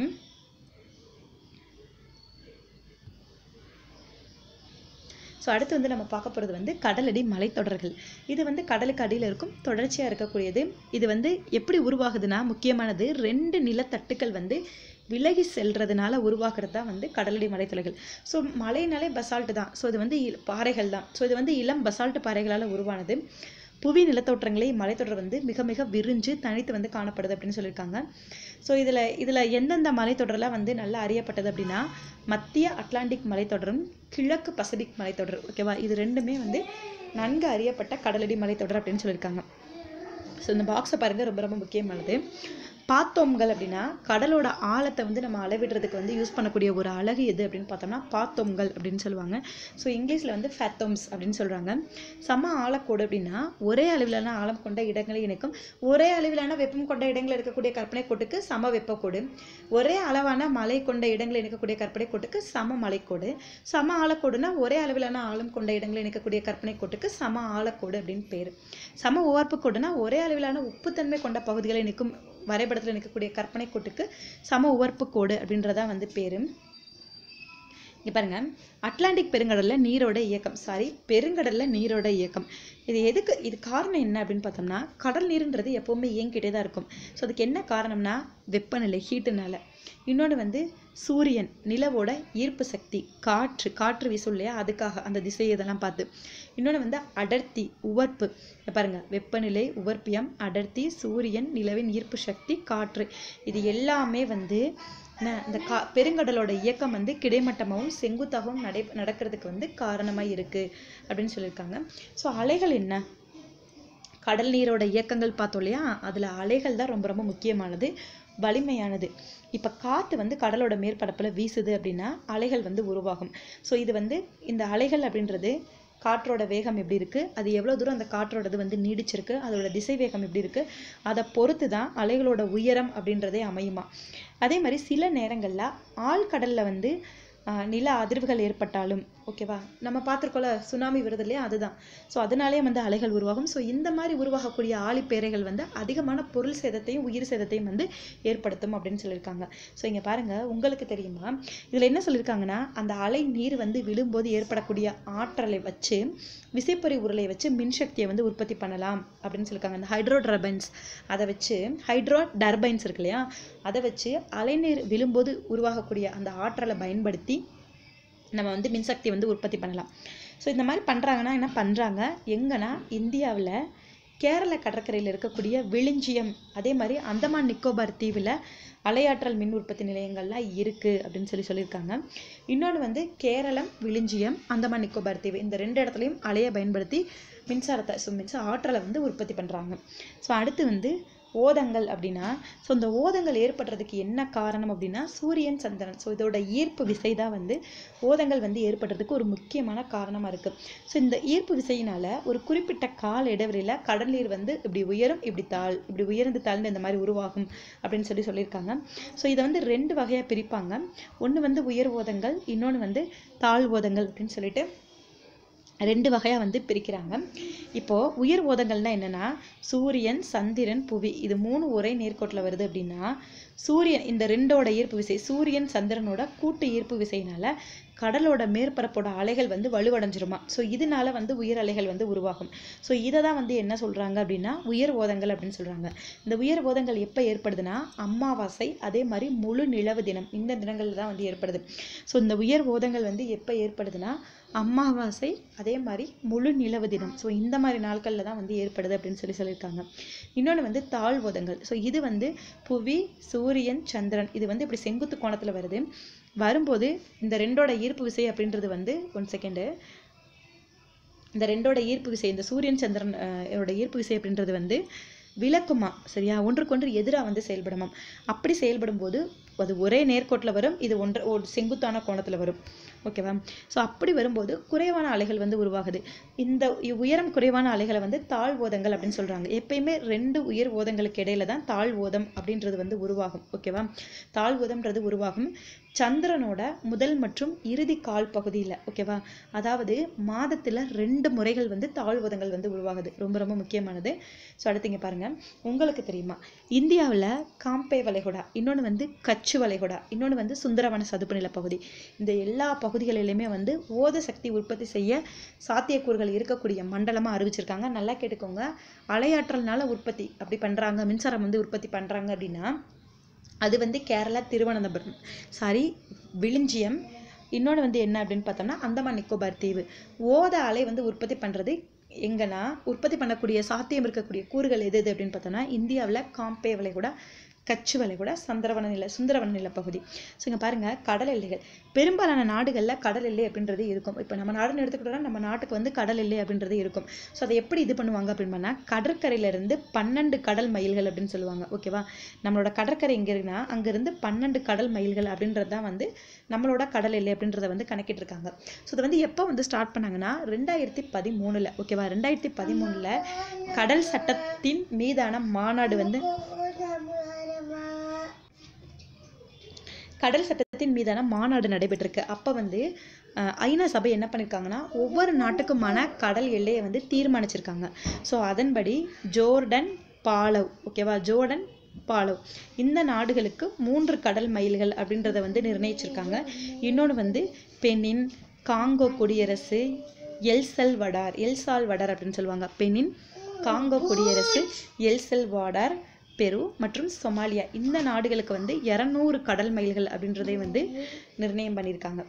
ஸோ அடுத்து வந்து நம்ம பார்க்க போகிறது வந்து கடலடி மலைத்தொடர்கள். இது வந்து கடலுக்கு அடியில் இருக்கும், தொடர்ச்சியாக இருக்கக்கூடியது. இது வந்து எப்படி உருவாகுதுன்னா, முக்கியமானது ரெண்டு நிலத்தட்டுக்கள் வந்து விலகி செல்றதுனால உருவாகிறது தான் வந்து கடலடி மலைத்தொடர்கள். ஸோ மலைனாலே பசால்ட்டு தான். ஸோ இது வந்து பாறைகள் தான். ஸோ இது வந்து இளம் பசால்ட்டு பாறைகளால் உருவானது. புவி நிலத்தோற்றங்களே மலைத்தொடர் வந்து மிக மிக விரிஞ்சு தனித்து வந்து காணப்படுது அப்படின்னு சொல்லியிருக்காங்க. ஸோ இதில் இதில் எந்தெந்த மலைத்தொடரெலாம் வந்து நல்லா அறியப்பட்டது அப்படின்னா, மத்திய அட்லாண்டிக் மலைத்தொடரும் கிழக்கு பசிபிக் மலைத்தொடர், ஓகேவா. இது ரெண்டுமே வந்து நன்கு அறியப்பட்ட கடலடி மலைத்தொடர் அப்படின்னு சொல்லியிருக்காங்க. ஸோ இந்த பாக்ஸை பாருங்கள், ரொம்ப ரொம்ப முக்கியமானது. பாத்தோம்கள் அப்படின்னா கடலோட ஆழத்தை வந்து நம்ம அளவிடுறதுக்கு வந்து யூஸ் பண்ணக்கூடிய ஒரு அலகு எது அப்படின்னு பார்த்தோம்னா பாத்தோம்கள் அப்படின்னு சொல்லுவாங்க. ஸோ இங்கிலீஷில் வந்து ஃபேத்தோம்ஸ் அப்படின்னு சொல்கிறாங்க. சம ஆழக்கோடு அப்படின்னா ஒரே அளவிலான ஆழம் கொண்ட இடங்களை இணைக்கும். ஒரே அளவிலான வெப்பம் கொண்ட இடங்களில் இருக்கக்கூடிய கற்பனை கோட்டுக்கு சம வெப்பக்கோடு. ஒரே அளவான மலை கொண்ட இடங்களை இணைக்கக்கூடிய கற்பனை கோட்டுக்கு சம மலைக்கோடு. சம ஆழக்கோடுனா ஒரே அளவிலான ஆழம் கொண்ட இடங்களை இணைக்கக்கூடிய கற்பனை கோட்டுக்கு சம ஆழக்கோடு அப்படின்னு பேர். சம உவர்ப்பு கோடுனா ஒரே அளவிலான உப்புத்தன்மை கொண்ட பகுதிகளை இணைக்கும் வரைபடத்தில் நிற்கக்கூடிய கற்பனை கோட்டுக்கு சம உவர்ப்பு கோடு அப்படின்றதா வந்து பேரு. இங்க பாருங்க, அட்லாண்டிக் பெருங்கடல்ல நீரோட இயக்கம், சாரி பெருங்கடல்ல நீரோட இயக்கம். இது எதுக்கு, இது காரணம் என்ன அப்படின்னு பார்த்தோம்னா, கடல் நீருன்றது எப்பவுமே இயங்கிட்டே தான் இருக்கும். ஸோ அதுக்கு என்ன காரணம்னா வெப்பநிலை, ஹீட்டுனால. இன்னொன்று வந்து சூரியன், நிலவோட ஈர்ப்பு சக்தி, காற்று காற்று வீசும் இல்லையா, அதுக்காக அந்த திசை இதெல்லாம் பார்த்து. இன்னொன்று வந்து அடர்த்தி, உவர்ப்பு. பாருங்க, வெப்பநிலை, உவர்ப்பியம், அடர்த்தி, சூரியன், நிலவின் ஈர்ப்பு சக்தி, காற்று, இது எல்லாமே வந்து இந்த கா பெருங்கடலோட இயக்கம் வந்து கிடைமட்டமாகவும் செங்குத்தாகவும் நடை நடக்கிறதுக்கு வந்து காரணமாக இருக்கு அப்படின்னு சொல்லியிருக்காங்க. ஸோ அலைகள் என்ன, கடல் நீரோட இயக்கங்கள் பார்த்தோம் இல்லையா, அதில் அலைகள் தான் ரொம்ப ரொம்ப முக்கியமானது, வலிமையானது. இப்போ காற்று வந்து கடலோட மேற்பரப்பில் வீசுது அப்படின்னா அலைகள் வந்து உருவாகும். ஸோ இது வந்து இந்த அலைகள் அப்படின்றது காற்றோட வேகம் எப்படி இருக்குது, அது எவ்வளோ தூரம் அந்த காற்றோடது வந்து நீடிச்சிருக்கு, அதோட திசை வேகம் எப்படி இருக்குது, அதை பொறுத்து தான் அலைகளோட உயரம் அப்படின்றதே அமையுமா. அதே மாதிரி சில நேரங்களில் ஆழ்கடலில் வந்து நில அதிர்வுகள் ஏற்பட்டாலும், ஓகேவா, நம்ம பார்த்துருக்கோம்ல சுனாமி வருது இல்லையா, அதுதான். ஸோ அதனாலே வந்து அலைகள் உருவாகும். ஸோ இந்த மாதிரி உருவாகக்கூடிய ஆழிப்பேரைகள் வந்து அதிகமான பொருள் சேதத்தையும் உயிர் சேதத்தையும் வந்து ஏற்படுத்தும் அப்படின்னு சொல்லியிருக்காங்க. ஸோ இங்கே பாருங்கள், உங்களுக்கு தெரியுமா இதில் என்ன சொல்லியிருக்காங்கன்னா, அந்த அலை நீர் வந்து விழும்போது ஏற்படக்கூடிய ஆற்றலை வச்சு விசைப்பொறி உருளை வச்சு மின்சக்தியை வந்து உற்பத்தி பண்ணலாம் அப்படின்னு சொல்லியிருக்காங்க. அந்த ஹைட்ரோ டர்பைன்ஸ் அதை வச்சு, ஹைட்ரோ டர்பைன்ஸ் இருக்கு இல்லையா, அதை வச்சு அலைநீர் விழும்போது உருவாகக்கூடிய அந்த ஆற்றலை பயன்படுத்தி நம்ம வந்து மின்சக்தி வந்து உற்பத்தி பண்ணலாம். ஸோ இந்த மாதிரி பண்ணுறாங்கன்னா என்ன பண்ணுறாங்க, எங்கன்னா இந்தியாவில் கேரள கடற்கரையில் இருக்கக்கூடிய விழிஞ்சியம், அதே மாதிரி அந்தமான் நிக்கோபார் தீவில் அலையாற்றல் மின் உற்பத்தி நிலையங்கள்லாம் இருக்குது அப்படின்னு சொல்லி சொல்லியிருக்காங்க. இன்னொன்று வந்து கேரளம், விழிஞ்சியம், அந்தமான் நிக்கோபார் தீவு, இந்த ரெண்டு இடத்துலையும் அலையை பயன்படுத்தி மின்சாரத்தை ஸோ மின்சார ஆற்றலை வந்து உற்பத்தி பண்ணுறாங்க. ஸோ அடுத்து வந்து ஓதங்கள் அப்படின்னா, ஸோ இந்த ஓதங்கள் ஏற்படுறதுக்கு என்ன காரணம் அப்படின்னா சூரியன், சந்திரன். ஸோ இதோட ஈர்ப்பு விசை தான் வந்து ஓதங்கள் வந்து ஏற்படுறதுக்கு ஒரு முக்கியமான காரணமாக இருக்குது. ஸோ இந்த ஈர்ப்பு விசையினால் ஒரு குறிப்பிட்ட கால இடைவெளியில் கடல் நீர் வந்து இப்படி உயரும், இப்படி தாழ், இப்படி உயர்ந்து தாழ்ந்து இந்த மாதிரி உருவாகும் அப்படின்னு சொல்லி சொல்லியிருக்காங்க. ஸோ இதை வந்து ரெண்டு வகையாக பிரிப்பாங்க. ஒன்று வந்து உயர் ஓதங்கள், இன்னொன்று வந்து தாழ் ஓதங்கள் அப்படின்னு சொல்லிட்டு ரெண்டு வகையாக வந்து பிரிக்கிறாங்க. இப்போது உயர் ஓதங்கள்னால் என்னென்னா, சூரியன், சந்திரன், புவி, இது மூணு ஒரே நேர்கோட்டில் வருது அப்படின்னா, சூரியன் இந்த ரெண்டோட ஈர்ப்பு விசை, சூரியன் சந்திரனோட கூட்டு ஈர்ப்பு விசையினால் கடலோட மேற்பரப்போட அலைகள் வந்து வலுவடைஞ்சிருமா. ஸோ இதனால வந்து உயர் அலைகள் வந்து உருவாகும். ஸோ இதை தான் வந்து என்ன சொல்றாங்க அப்படின்னா உயர் ஓதங்கள் அப்படின்னு சொல்றாங்க. இந்த உயர் ஓதங்கள் எப்போ ஏற்படுதுன்னா அமாவாசை அதே மாதிரி முழு நிலவு தினம் இந்த தினங்கள் தான் வந்து ஏற்படுது. ஸோ இந்த உயர் ஓதங்கள் வந்து எப்போ ஏற்படுதுன்னா அமாவாசை அதே மாதிரி முழு நிலவு தினம். ஸோ இந்த மாதிரி நாட்களில் தான் வந்து ஏற்படுது அப்படின்னு சொல்லி சொல்லியிருக்காங்க. இன்னொன்று வந்து தாழ்வோதங்கள். ஸோ இது வந்து புவி சூரியன் சந்திரன் இது வந்து இப்படி செங்குத்து கோணத்தில் வருது. வரும்போது இந்த ரெண்டோட ஈர்ப்பு விசை அப்படின்றது வந்து ஒன் செகண்டு இந்த ரெண்டோட ஈர்ப்பு விசை இந்த சூரியன் சந்திரன் என்னோட ஈர்ப்பு விசை அப்படின்றது வந்து விளக்குமா சரியா ஒன்றுக்கொன்று எதிராக வந்து செயல்படுமாம். அப்படி செயல்படும் போது அது ஒரே நேர்கோட்டில் வரும். இது ஒன்று ஒரு செங்குத்தான கோணத்தில் வரும். ஓகேவா. ஸோ அப்படி வரும்போது குறைவான அலைகள் வந்து உருவாகுது. இந்த உயரம் குறைவான அலைகளை வந்து தாழ் ஓதங்கள் அப்படின்னு சொல்றாங்க. எப்பயுமே ரெண்டு உயர் ஓதங்களுக்கு இடையில தான் தாழ் ஓதம் அப்படின்றது வந்து உருவாகும். ஓகேவா. தாழ் ஓதம்ன்றது உருவாகும் சந்திரனோட முதல் மற்றும் இறுதி கால் பகுதியில். ஓகேவா. அதாவது மாதத்துல ரெண்டு முறைகள் வந்து தாழ் ஓதங்கள் வந்து உருவாகுது. ரொம்ப ரொம்ப முக்கியமானது. ஸோ அடுத்தீங்க பாருங்க. உங்களுக்கு தெரியுமா இந்தியாவில் காம்பே வளைகுடா இன்னொன்று வந்து கச்சு வளைகுடா இன்னொன்று வந்து சுந்தரவன சதுப்பு நில பகுதி இந்த எல்லா பகுதிகளிலுமே வந்து ஓத சக்தி உற்பத்தி செய்ய சாத்தியக்கூறுகள் இருக்கக்கூடிய மண்டலமா அறிவிச்சிருக்காங்க. நல்லா கேட்டுக்கோங்க. அலையாற்றல்னால உற்பத்தி அப்படி பண்றாங்க மின்சாரம் வந்து உற்பத்தி பண்றாங்க அப்படின்னா அது வந்து கேரளா திருவனந்தபுரம் சாரி விழுஞ்சியம் இன்னொன்று வந்து என்ன அப்படின்னு பார்த்தோம்னா அந்தமான் நிக்கோபார் தீவு. ஓத அலை வந்து உற்பத்தி பண்றது எங்கன்னா உற்பத்தி பண்ணக்கூடிய சாத்தியம் இருக்கக்கூடிய கூறுகள் எது எது அப்படின்னு பார்த்தோம்னா இந்தியாவில் காம்பே வளைகுடா கச்சு வளைகுடா சுந்தரவன நில சுந்தரவன நில பகுதி. ஸோ இங்கே பாருங்க கடல் எல்லைகள் பெரும்பாலான நாடுகளில் கடல் எல்லை அப்படின்றது இருக்கும். இப்போ நம்ம நாடுன்னு எடுத்துக்கிட்டோம்னா நம்ம நாட்டுக்கு வந்து கடல் எல்லை அப்படின்றது இருக்கும். ஸோ அதை எப்படி இது பண்ணுவாங்க அப்படின்னு பண்ணால் கடற்கரையிலிருந்து பன்னெண்டு கடல் மைல்கள் அப்படின்னு சொல்லுவாங்க. ஓகேவா. நம்மளோட கடற்கரை எங்கே இருக்குன்னா அங்கேருந்து பன்னெண்டு கடல் மைல்கள் அப்படின்றது தான் வந்து நம்மளோட கடல் எல்லை அப்படின்றத வந்து கணக்கிட்டு இருக்காங்க. ஸோ அதை வந்து எப்போ வந்து ஸ்டார்ட் பண்ணாங்கன்னா ரெண்டாயிரத்தி பதிமூணுல ஓகேவா ரெண்டாயிரத்தி பதிமூணுல கடல் சட்டத்தின் மீதான மாநாடு வந்து கடல் சட்டத்தின் மீதான மாநாடு நடைபெற்றிருக்கு. அப்போ வந்து ஐநா சபை என்ன பண்ணியிருக்காங்கன்னா ஒவ்வொரு நாட்டுக்குமான கடல் எல்லையை வந்து தீர்மானிச்சிருக்காங்க. ஸோ அதன்படி ஜோர்டன் பாலவ் ஓகேவா ஜோர்டன் பாலவ் இந்த நாடுகளுக்கு மூன்று கடல் மைல்கள் அப்படின்றத வந்து நிர்ணயிச்சிருக்காங்க. இன்னொன்று வந்து பெனின் காங்கோ குடியரசு எல்சல்வடார் எல்சால்வடார் அப்படின்னு சொல்லுவாங்க. பெனின் காங்கோ குடியரசு எல்சல்வடார் பெரு மற்றும் சொமாலியா இந்த நாடுகளுக்கு வந்து இருநூறு கடல் மைல்கள் அப்படின்றதை வந்து நிர்ணயம் பண்ணியிருக்காங்க.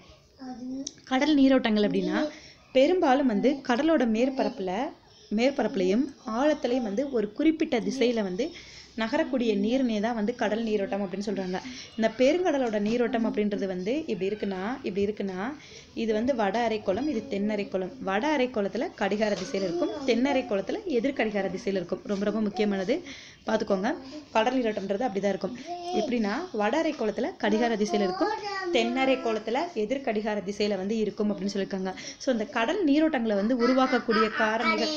கடல் நீரோட்டங்கள் அப்படின்னா பெரும்பாலும் வந்து கடலோட மேற்பரப்புல மேற்பரப்புலையும் ஆழத்திலையும் வந்து ஒரு குறிப்பிட்ட திசையில வந்து நகரக்கூடிய நீர்னே தான் வந்து கடல் நீரோட்டம் அப்படின்னு சொல்றாங்க. இந்த பெருங்கடலோட நீரோட்டம் அப்படின்றது வந்து இப்படி இருக்குன்னா இப்படி இருக்குன்னா இது வந்து வட அரைக்கோளம் இது தென்னரைக்கோளம். வட அரைக்கோளத்துல கடிகார திசையில இருக்கும் தென்னரைக்கோளத்துல எதிர்கடிகார திசையில இருக்கும். ரொம்ப ரொம்ப முக்கியமானது பார்த்துக்கோங்க. கடல் நீரோட்டம்ன்றது அப்படிதான் இருக்கும். எப்படின்னா வட அரைக்கோளத்துல கடிகார திசையில இருக்கும் தென்னரைக்கோளத்துல எதிர்கடிகார திசையில வந்து இருக்கும் அப்படின்னு சொல்லியிருக்காங்க. ஸோ இந்த கடல் நீரோட்டங்களை வந்து உருவாக்கக்கூடிய காரணிகள்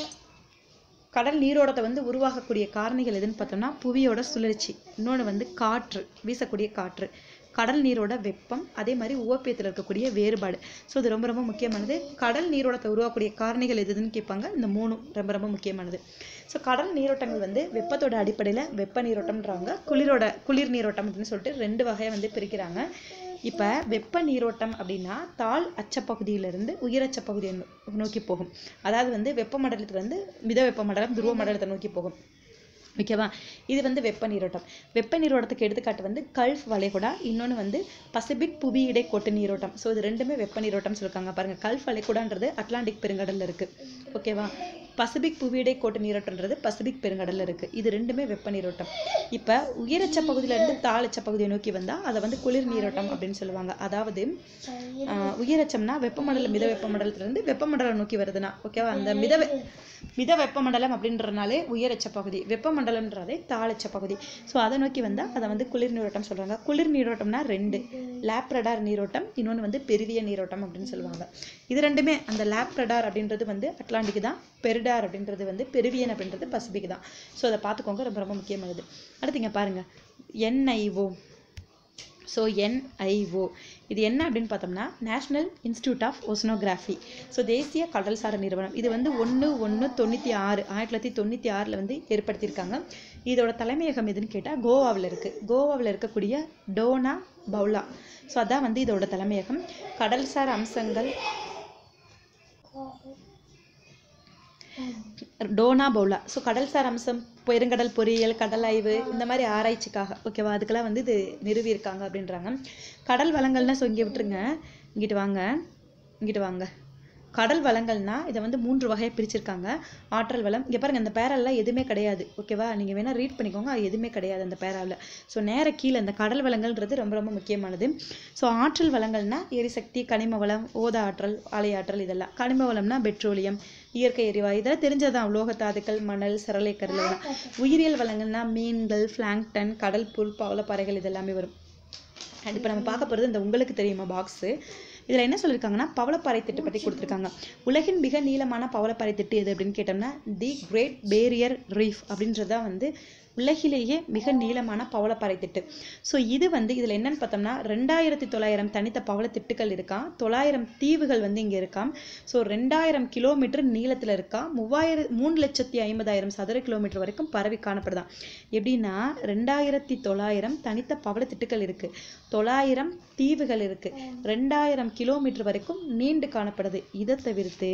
கடல் நீரோட்டத்தை வந்து உருவாக்கக்கூடிய காரணிகள் எதுன்னு பார்த்தோம்னா புவியோட சுழற்சி இன்னொன்று வந்து காற்று வீசக்கூடிய காற்று கடல் நீரோட வெப்பம் அதே மாதிரி உவப்பியத்தில் இருக்கக்கூடிய வேறுபாடு. ஸோ இது ரொம்ப ரொம்ப முக்கியமானது. கடல் நீரோட்டத்தை உருவாக்கக்கூடிய காரணிகள் எதுன்னு கேட்பாங்க. இந்த மூணும் ரொம்ப ரொம்ப முக்கியமானது. ஸோ கடல் நீரோட்டங்கள் வந்து வெப்பத்தோட அடிப்படையில் வெப்ப நீரோட்டம்ன்றாங்க குளிரோட குளிர் நீரோட்டம் அப்படின்னு சொல்லிட்டு ரெண்டு வகையை வந்து பிரிக்கிறாங்க. இப்போ வெப்ப நீரோட்டம் அப்படின்னா தாழ் அச்சப்பகுதியிலிருந்து உயரச்ச பகுதியை நோக்கி போகும். அதாவது வந்து வெப்ப மண்டலத்திலிருந்து மித வெப்ப மண்டலம் துருவ மண்டலத்தை நோக்கி போகும். ஓகேவா. இது வந்து வெப்ப நீரோட்டம். வெப்ப நீரோட்டத்துக்கு எடுத்துக்காட்டு வந்து கல்ஃப் வளைகுடா இன்னொன்று வந்து பசிபிக் புவி இடைக்கோட்டு நீரோட்டம். ஸோ இது ரெண்டுமே வெப்ப நீரோட்டம் சொல்லியிருக்காங்க. பாருங்க கல்ஃப் வளைகுடான்றது அட்லாண்டிக் பெருங்கடல்ல இருக்கு. ஓகேவா. பசிபிக் புவி இடைக்கோட்டு நீரோட்டம்ன்றது பசிபிக் பெருங்கடல்ல இருக்கு. இது ரெண்டுமே வெப்ப நீரோட்டம். இப்போ உயரச்ச பகுதியிலிருந்து தாழச்ச பகுதியை நோக்கி வந்தா அதை வந்து குளிர் நீரோட்டம் அப்படின்னு சொல்லுவாங்க. அதாவது ஆஹ் உயரச்சம்னா வெப்பமண்டலம் மித வெப்பமண்டலத்திலிருந்து வெப்பமண்டலம் நோக்கி வருதுன்னா ஓகேவா. அந்த மித மித வெப்பமண்டலம் அப்படின்றனாலே உயரச்ச பகுதி வெப்பமண்டலம்ன்றதே தாழச்ச பகுதி. ஸோ அதை நோக்கி வந்தா அதை வந்து குளிர் நீரோட்டம் சொல்றாங்க. குளிர் நீரோட்டம்னா ரெண்டு லாப்ரடார் நீரோட்டம் இன்னொன்று வந்து பெருவிய நீரோட்டம் அப்படின்னு சொல்லுவாங்க. இது ரெண்டுமே அந்த லாப்ரடார் அப்படின்றது வந்து அட்லாண்டிக் தான் பெரிடார் அப்படின்றது வந்து பெருவியன் அப்படின்றது பசிபிக் தான். ஸோ அதை பார்த்துக்கோங்க ரொம்ப ரொம்ப முக்கியமானது. அடுத்தீங்க பாருங்க என்ஐஓ. ஸோ என்ஐஓ இது என்ன அப்படின்னு பார்த்தோம்னா National Institute of Oceanography. So தேசிய கடல்சார் நிறுவனம். இது வந்து ஒன்று ஒன்று தொண்ணூற்றி ஆறு ஆயிரத்தி தொள்ளாயிரத்தி தொண்ணூற்றி ஆறில் வந்து ஏற்படுத்தியிருக்காங்க. இதோட தலைமையகம் எதுன்னு கேட்டால் கோவாவில் இருக்குது. கோவாவில் இருக்கக்கூடிய டோனா பவுலா. ஸோ அதான் வந்து இதோட தலைமையகம். கடல்சார் அம்சங்கள் டோனா பவுலா. ஸோ கடல்சார் அம்சம், பெருங்கடல் பொறியியல், கடல் ஆய்வு, இந்த மாதிரி ஆராய்ச்சிக்காக ஓகேவா, அதுக்கெல்லாம் வந்து இது நிறுவியிருக்காங்க அப்படின்றாங்க. கடல் வளங்கள்னா ஸோ இங்கே விட்டுருங்க, இங்கிட்டு வாங்க, இங்கிட்டு வாங்க. கடல் வளங்கள்னா இதை வந்து மூன்று வகையாக பிரிச்சிருக்காங்க. ஆற்றல் வளம், இங்கே பாருங்க, இந்த பேரெல்லாம் எதுவுமே கிடையாது ஓகேவா, நீங்கள் வேணால் ரீட் பண்ணிக்கோங்க, அது எதுவுமே கிடையாது அந்த பேராவில். ஸோ நேர கீழே இந்த கடல் வளங்கள்ன்றது ரொம்ப ரொம்ப முக்கியமானது. ஸோ ஆற்றல் வளங்கள்னா எரிசக்தி, கனிம வளம், ஓத ஆற்றல், அலை ஆற்றல் இதெல்லாம். கனிம வளம்னா பெட்ரோலியம், இயற்கை எரிவாயு, இதெல்லாம் தெரிஞ்சதான். உலோகத்தாதுக்கள், மணல், சரளை கருள். உயிரியல் வளங்கள்னா மீன்கள், பிளாங்டன், கடல் புல், பவளப்பாறைகள் இதெல்லாமே வரும். அண்ட் இப்போ நம்ம பார்க்க போகிறது இந்த உங்களுக்கு தெரியுமா பாக்ஸு. இதில் என்ன சொல்லியிருக்காங்கன்னா பவளப்பாறை திட்டு பற்றி கொடுத்துருக்காங்க. உலகின் மிக நீளமான பவளப்பாறை திட்டு எது அப்படின்னு கேட்டோம்னா தி கிரேட் பேரியர் ரீஃப் அப்படின்றதான் வந்து உலகிலேயே மிக நீளமான பவளப்பாறை திட்டு. ஸோ இது வந்து இதில் என்னன்னு பார்த்தோம்னா ரெண்டாயிரத்தி தொள்ளாயிரம் தனித்த பவள திட்டுகள் இருக்காம். தொள்ளாயிரம் தீவுகள் வந்து இங்கே இருக்காம். ஸோ ரெண்டாயிரம் கிலோமீட்டர் நீளத்தில் இருக்கா. மூவாயிரம் மூணு லட்சத்தி ஐம்பதாயிரம் சதுர கிலோமீட்டர் வரைக்கும் பரவி காணப்படுதான். எப்படின்னா ரெண்டாயிரத்தி தொள்ளாயிரம் தனித்த பவள திட்டுகள் இருக்கு, தொள்ளாயிரம் தீவுகள் இருக்கு, ரெண்டாயிரம் கிலோமீட்டர் வரைக்கும் நீண்டு காணப்படுது. இதை தவிர்த்து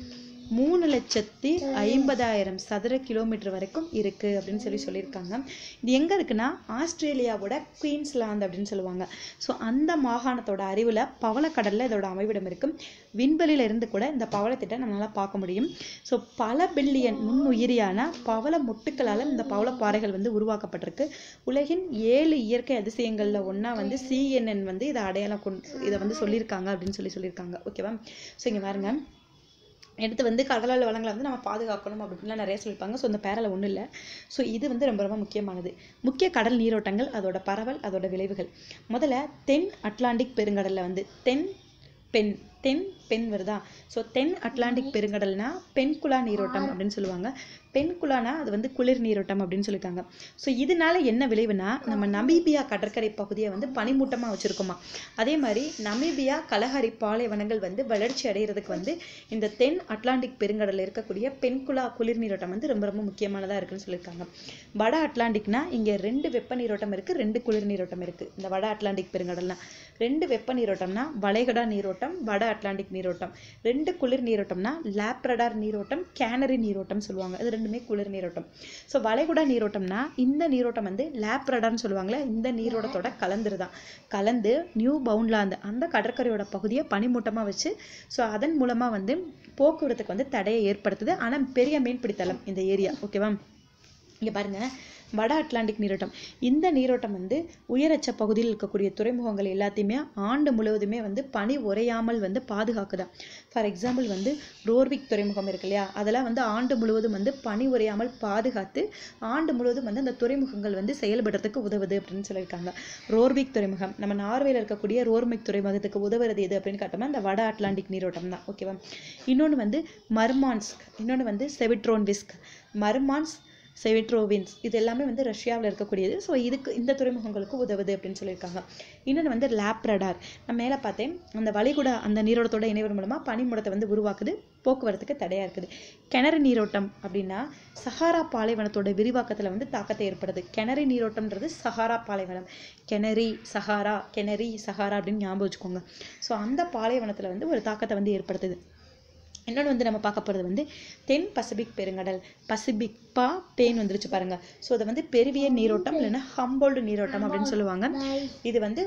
மூணு லட்சத்தி ஐம்பதாயிரம் சதுர கிலோமீட்டர் வரைக்கும் இருக்கு அப்படின்னு சொல்லி சொல்லியிருக்காங்க. இது எங்க இருக்குன்னா ஆஸ்திரேலியாவோட குயின்ஸ்லாந்து அப்படின்னு சொல்லுவாங்க. ஸோ அந்த மாகாணத்தோட அறிவுல பவளக்கடல்ல இதோட அமைவிடம் இருக்கு. விண்வெளியில இருந்து கூட இந்த பவளத்திட்ட நம்மளால பார்க்க முடியும். ஸோ பல பில்லியன் நுண்ணுயிரியான பவள மொட்டுக்களால் இந்த பவளப்பாறைகள் வந்து உருவாக்கப்பட்டிருக்கு. உலகின் ஏழு இயற்கை அதிசயங்கள்ல ஒன்னா வந்து சிஎன்என் வந்து இதை அடையாளம் கொண்டு இதை வந்து சொல்லியிருக்காங்க அப்படின்னு சொல்லி சொல்லியிருக்காங்க ஓகேவா. ஸோ இங்க பாருங்க, எடுத்து வந்து கடல் வளங்களை வந்து நம்ம பாதுகாக்கணும் அப்படின்லாம் நிறைய சொல்லியிருப்பாங்க. ஸோ இந்த பேரில் ஒன்றும் இல்லை. ஸோ இது வந்து ரொம்ப ரொம்ப முக்கியமானது. முக்கிய கடல் நீரோட்டங்கள், அதோட பரவல், அதோட விளைவுகள். முதல்ல தென் அட்லாண்டிக் பெருங்கடலில் வந்து தென் பெண் தென் பெண் வருதா. ஸோ தென் அட்லாண்டிக் பெருங்கடல்னா பெண்குழா நீரோட்டம் அப்படின்னு சொல்லுவாங்க. பெண்குழானா அது வந்து குளிர் நீரோட்டம் அப்படின்னு சொல்லியிருக்காங்க. ஸோ இதனால என்ன விளைவுனா நம்ம நமீபியா கடற்கரை பகுதியை வந்து பனிமூட்டமாக வச்சுருக்கோமா. அதே மாதிரி நமீபியா கலஹரி பாலைவனங்கள் வந்து வளர்ச்சி அடைகிறதுக்கு வந்து இந்த தென் அட்லாண்டிக் பெருங்கடலில் இருக்கக்கூடிய பெண்குழா குளிர் நீரோட்டம் வந்து ரொம்ப ரொம்ப முக்கியமானதாக இருக்குன்னு சொல்லியிருக்காங்க. வட அட்லாண்டிக்னா இங்கே ரெண்டு வெப்ப நீரோட்டம் இருக்குது, ரெண்டு குளிர் நீரோட்டம் இருக்குது. இந்த வட அட்லாண்டிக் பெருங்கடல்னா ரெண்டு வெப்ப நீரோட்டம்னா வளைகுடா நீரோட்டம், வட அட்லாண்டிக் நீரோட்டம். ரெண்டு குளிர் நீரோட்டம்னா லாப்ரடார் நீரோட்டம், கேனரி நீரோட்டம் சொல்லுவாங்க. இது ரெண்டுமே குளிர் நீரோட்டம். ஸோ வளைகுடா நீரோட்டம்னா இந்த நீரோட்டம் வந்து லாப்ரடார்னு சொல்லுவாங்களே, இந்த நீரோட்டத்தோட கலந்துருதான். கலந்து நியூ பவுண்ட்லாந்து அந்த கடற்கரையோட பகுதியை பனிமூட்டமாக வச்சு ஸோ அதன் மூலமா வந்து போக்குவரத்துக்கு வந்து தடையை ஏற்படுத்துது. ஆனால் பெரிய மீன்பிடித்தளம் இந்த ஏரியா ஓகேவா. இங்க பாருங்க, வட அட்லாண்டிக் நீரோட்டம். இந்த நீரோட்டம் வந்து உயரச்ச பகுதியில் இருக்கக்கூடிய துறைமுகங்கள் எல்லாத்தையுமே ஆண்டு முழுவதுமே வந்து பனி உறையாமல் வந்து பாதுகாக்குதான். ஃபார் எக்ஸாம்பிள் வந்து ரோர்விக் துறைமுகம் இருக்கு இல்லையா, அதெல்லாம் வந்து ஆண்டு முழுவதும் வந்து பனி உறையாமல் பாதுகாத்து ஆண்டு முழுவதும் வந்து அந்த துறைமுகங்கள் வந்து செயல்படுறதுக்கு உதவுது அப்படின்னு சொல்லியிருக்காங்க. ரோர்விக் துறைமுகம் நம்ம நார்வேல இருக்கக்கூடிய ரோர்மிக் துறைமுகத்துக்கு உதவுறது எது அப்படின்னு காட்டோம்னா இந்த வட அட்லாண்டிக் நீரோட்டம் தான் ஓகேவா. இன்னொன்று வந்து மர்மான்ஸ்க், இன்னொன்று வந்து செவிட்ரோன்விஸ்க். மர்மான்ஸ், செவிட்ரோவின்ஸ் இது எல்லாமே வந்து ரஷ்யாவில் இருக்கக்கூடியது. ஸோ இதுக்கு இந்த துறைமுகங்களுக்கு உதவுது அப்படின்னு சொல்லியிருக்காங்க. இன்னொன்று வந்து லாப்ரடார். நான் மேலே பார்த்தேன், அந்த வளைகுடா அந்த நீரோட்டத்தோட இணைவதன் மூலமாக பனிமுடத்தை வந்து உருவாக்குது, போக்குவரத்துக்கு தடையாக இருக்குது. கிணறு நீரோட்டம் அப்படின்னா சஹாரா பாலைவனத்தோட விரிவாக்கத்தில் வந்து தாக்கத்தை ஏற்படுது. கிணறு நீரோட்டம்ன்றது சஹாரா பாலைவனம். கிணறி சஹாரா, கிணறி சஹாரா அப்படின்னு ஞாபகம் வச்சுக்கோங்க. ஸோ அந்த பாலைவனத்தில் வந்து ஒரு தாக்கத்தை வந்து ஏற்படுத்துது. இன்னொன்று வந்து நம்ம பார்க்க போகிறது வந்து தென் பசிபிக் பெருங்கடல். பசிபிக் பா பேன் வந்துருச்சு பாருங்க. ஸோ அதை வந்து பெருவியர் நீரோட்டம் இல்லைன்னா ஹம்போல்டு நீரோட்டம் அப்படின்னு சொல்லுவாங்க. இது வந்து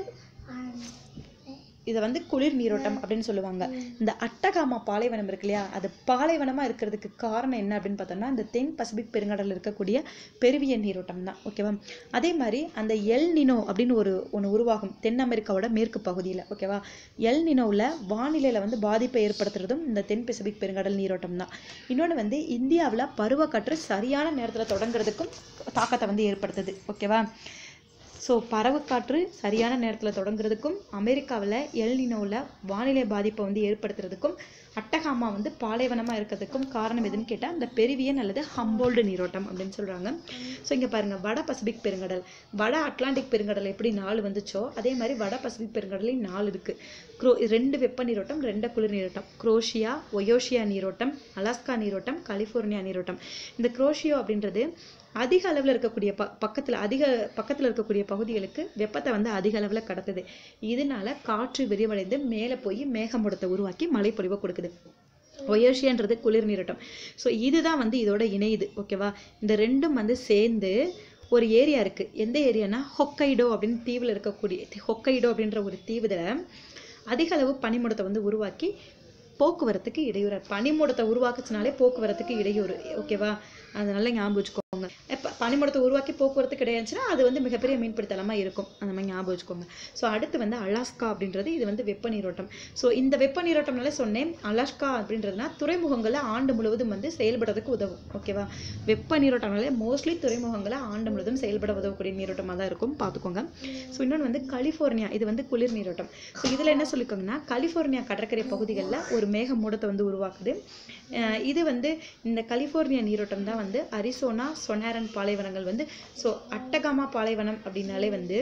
இதை வந்து குளிர் நீரோட்டம் அப்படின்னு சொல்லுவாங்க. இந்த அட்டகாமா பாலைவனம் இருக்கு இல்லையா, அது பாலைவனமாக இருக்கிறதுக்கு காரணம் என்ன அப்படின்னு பார்த்தோம்னா இந்த தென் பசிபிக் பெருங்கடலில் இருக்கக்கூடிய பெருவியர் நீரோட்டம் தான் ஓகேவா. அதே மாதிரி அந்த எல் நினோ அப்படின்னு ஒரு ஒன்று உருவாகும் தென் அமெரிக்காவோட மேற்கு பகுதியில் ஓகேவா. எல் நினோவில் வானிலையில் வந்து பாதிப்பை ஏற்படுத்துறதும் இந்த தென் பசிபிக் பெருங்கடல் நீரோட்டம் தான். இன்னொன்று வந்து இந்தியாவில் பருவக்காற்று சரியான நேரத்தில் தொடங்குறதுக்கும் தாக்கத்தை வந்து ஏற்படுத்துது ஓகேவா. ஸோ பறவைக்காற்று சரியான நேரத்தில் தொடங்குறதுக்கும் அமெரிக்காவில் எல் நினோவில் வானிலை பாதிப்பை வந்து ஏற்படுத்துறதுக்கும் அட்டகாமா வந்து பாலைவனமாக இருக்கிறதுக்கும் காரணம் எதுன்னு கேட்டால் இந்த பெருவியன் அல்லது ஹம்போல்டு நீரோட்டம் அப்படின்னு சொல்கிறாங்க. ஸோ இங்கே பாருங்கள், வட பசிபிக் பெருங்கடல், வட அட்லாண்டிக் பெருங்கடல் எப்படி நாலு வந்துச்சோ அதே மாதிரி வட பசிபிக் பெருங்கடலையும் நாலு இருக்குது. க்ரோ ரெண்டு வெப்ப நீரோட்டம், ரெண்டு குளிர் நீரோட்டம். குரோஷியா, ஒயோஷியா நீரோட்டம், அலாஸ்கா நீரோட்டம், கலிஃபோர்னியா நீரோட்டம். இந்த குரோஷியோ அப்படின்றது அதிக அளவில் இருக்கக்கூடிய ப பக்கத்தில் அதிக பக்கத்தில் இருக்கக்கூடிய பகுதிகளுக்கு வெப்பத்தை வந்து அதிக அளவில் கடத்துது. இதனால காற்று விரிவடைந்து மேலே போய் மேகமூட்டத்தை உருவாக்கி மழைப்பொழிவை கொடுக்குது. ஒயர்ஷியான்றது குளிர் நீரோட்டம். ஸோ இதுதான் வந்து இதோட இணையுது. ஓகேவா? இந்த ரெண்டும் வந்து சேர்ந்து ஒரு ஏரியா இருக்கு. எந்த ஏரியானா ஹொக்கைடோ அப்படின்னு தீவில் இருக்கக்கூடிய ஹொக்கைடோ அப்படின்ற ஒரு தீவுல அதிக அளவு பனிமூட்டத்தை வந்து உருவாக்கி போக்குவரத்துக்கு இடையூறு. பனிமூட்டத்தை உருவாக்குச்சுனாலே போக்குவரத்துக்கு இடையூறு. ஓகேவா? அதனால ஞாபகம் வச்சுக்கோங்க. இப்போ பனிமூட்டத்தை உருவாக்கி போக்குவரத்து கிடையாதுன்னா அது வந்து மிகப்பெரிய மீன்பிடித்தலமா இருக்கும். அந்த மாதிரி ஞாபகம் வச்சுக்கோங்க. ஸோ அடுத்து வந்து அலாஸ்கா அப்படின்றது இது வந்து வெப்ப நீரோட்டம். ஸோ இந்த வெப்ப நீரோட்டம்னாலே சொன்னேன், அலாஸ்கா அப்படின்றதுனா துறைமுகங்களை ஆண்டு முழுவதும் வந்து செயல்படுறதுக்கு உதவும். ஓகேவா? வெப்ப நீரோட்டம்னாலே மோஸ்ட்லி துறைமுகங்களை ஆண்டு முழுவதும் செயல்பட உதவக்கூடிய நீரோட்டமாக தான் இருக்கும். பார்த்துக்கோங்க. ஸோ இன்னொன்று வந்து கலிஃபோர்னியா, இது வந்து குளிர் நீரோட்டம். ஸோ இதில் என்ன சொல்லிக்கோங்கன்னா, கலிஃபோர்னியா கடற்கரை பகுதிகளில் ஒரு மேகமூட்டத்தை வந்து உருவாக்குது. இது வந்து இந்த கலிஃபோர்னியா நீரோட்டம் தான் வந்து அரிசோனா சொனாரன் பாலைவனங்கள் வந்து ஸோ அட்டகாமா பாலைவனம் அப்படின்னாலே வந்து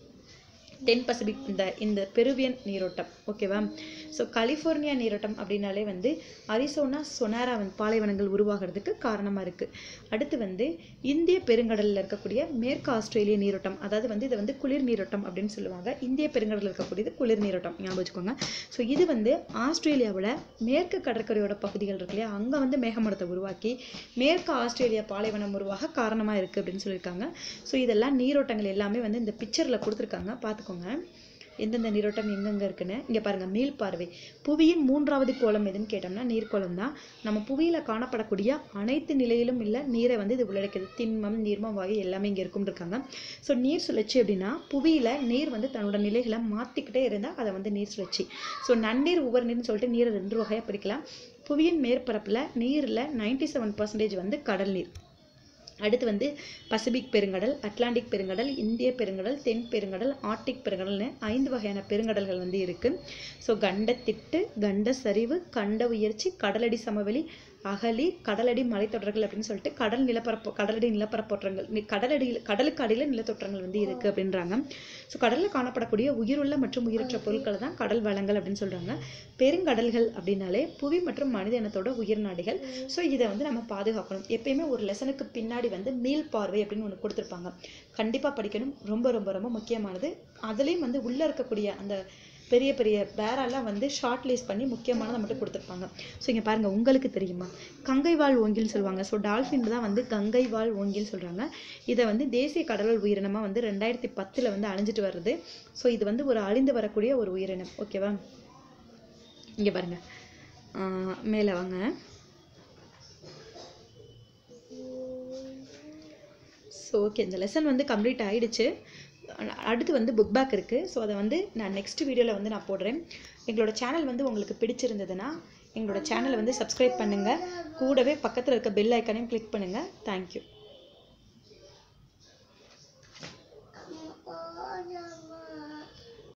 தென் பசிபிக் இந்த இந்த பெருவியன் நீரோட்டம். ஓகேவா? ஸோ கலிஃபோர்னியா நீரோட்டம் அப்படின்னாலே வந்து அரிசோனா சொனாரா பாலைவனங்கள் உருவாகிறதுக்கு காரணமாக இருக்குது. அடுத்து வந்து இந்திய பெருங்கடலில் இருக்கக்கூடிய மேற்கு ஆஸ்திரேலிய நீரோட்டம், அதாவது வந்து இதை வந்து குளிர் நீரோட்டம் அப்படின்னு சொல்லுவாங்க. இந்திய பெருங்கடலில் இருக்கக்கூடியது குளிர் நீரோட்டம். ஞாபகம் வச்சுக்கோங்க. ஸோ இது வந்து ஆஸ்திரேலியாவோட மேற்கு கடற்கரையோட பகுதிகள் இருக்கு இல்லையா, அங்கே வந்து மேகமூட்டத்தை உருவாக்கி மேற்கு ஆஸ்திரேலியா பாலைவனம் உருவாக காரணமாக இருக்குது அப்படின்னு சொல்லியிருக்காங்க. ஸோ இதெல்லாம் நீரோட்டங்கள் எல்லாமே வந்து இந்த பிக்சரில் கொடுத்துருக்காங்க. பார்த்துக்கோங்க எந்தெந்த நீரோட்டம் எங்கெங்க இருக்குன்னு. இங்கே பாருங்க, மீள்பார்வை. புவியின் மூன்றாவது கோளம் எதுன்னு கேட்டோம்னா நீர்க்கோளம் தான். நம்ம புவியில காணப்படக்கூடிய அனைத்து நிலையிலும் இல்லை நீரை வந்து இது உள்ளடக்கிது. திண்மம், நீர்மம், வாயு எல்லாமே இங்கே இருக்கும் இருக்காங்க. ஸோ நீர் சுழற்சி அப்படின்னா புவியில நீர் வந்து தன்னோட நிலைகளை மாற்றிக்கிட்டே இருந்தால் அதை வந்து நீர் சுழற்சி. ஸோ நன்னீர், உவர் நீர்னு சொல்லிட்டு நீரை ரெண்டு வகையாக பிரிக்கலாம். புவியின் மேற்பரப்பில் நீரில் நைன்டி செவன் பர்சன்டேஜ் வந்து கடல் நீர். அடுத்து வந்து பசிபிக் பெருங்கடல், அட்லாண்டிக் பெருங்கடல், இந்திய பெருங்கடல், தென் பெருங்கடல், ஆர்டிக் பெருங்கடல்னு ஐந்து வகையான பெருங்கடல்கள் வந்து இருக்கு. ஸோ கண்டத்திட்டு, கண்ட சரிவு, கண்ட உயர்ச்சி, கடலடி சமவெளி, அகலி, கடலடி மலைத்தொடர்கள் அப்படின்னு சொல்லிட்டு கடல் நிலப்பரப்பு கடலடி நிலப்பரப்போற்றங்கள் கடலடியில் கடலுக்கு அடியில் நிலத்தொற்றங்கள் வந்து இருக்கு அப்படின்றாங்க. ஸோ கடலில் காணப்படக்கூடிய உயிருள்ள மற்றும் உயிரற்ற பொருட்களை தான் கடல் வளங்கள் அப்படின்னு சொல்றாங்க. பெருங்கடல்கள் அப்படின்னாலே புவி மற்றும் மனித இனத்தோட உயிர் நாடுகள். ஸோ இதை வந்து நம்ம பாதுகாக்கணும். எப்பயுமே ஒரு லெசனுக்கு பின்னாடி வந்து மீள் பார்வை அப்படின்னு ஒன்று கொடுத்துருப்பாங்க. கண்டிப்பாக படிக்கணும். ரொம்ப ரொம்ப ரொம்ப முக்கியமானது. அதுலேயும் வந்து உள்ளே இருக்கக்கூடிய அந்த பெரிய பெரிய பேரெல்லாம் வந்து ஷார்ட் லிஸ்ட் பண்ணி முக்கியமானதை மட்டும் கொடுத்துருப்பாங்க. ஸோ இங்கே பாருங்கள், உங்களுக்கு தெரியுமா கங்கை வாழ் ஓங்கில்னு சொல்லுவாங்க. ஸோ டால்ஃபின் தான் வந்து கங்கை வாழ் ஓங்கில்னு சொல்கிறாங்க. இதை வந்து தேசிய கடல் உயிரினமாக வந்து ரெண்டாயிரத்தி பத்தில் வந்து அழிஞ்சிட்டு வருது. ஸோ இது வந்து ஒரு அழிந்து வரக்கூடிய ஒரு உயிரினம். ஓகேவா? இங்கே பாருங்கள், மேலே வாங்க. ஸோ ஓகே, இந்த லெசன் வந்து கம்ப்ளீட் ஆகிடுச்சு. அடுத்து வந்து புக் பேக் இருக்குது. ஸோ அதை வந்து நான் நெக்ஸ்ட் வீடியோவில் வந்து நான் போடுறேன். எங்களோட சேனல் வந்து உங்களுக்கு பிடிச்சிருந்ததுன்னா எங்களோட சேனலை வந்து சப்ஸ்கிரைப் பண்ணுங்கள். கூடவே பக்கத்தில் இருக்க பெல் ஐக்கானையும் கிளிக் பண்ணுங்கள். தேங்க்யூ.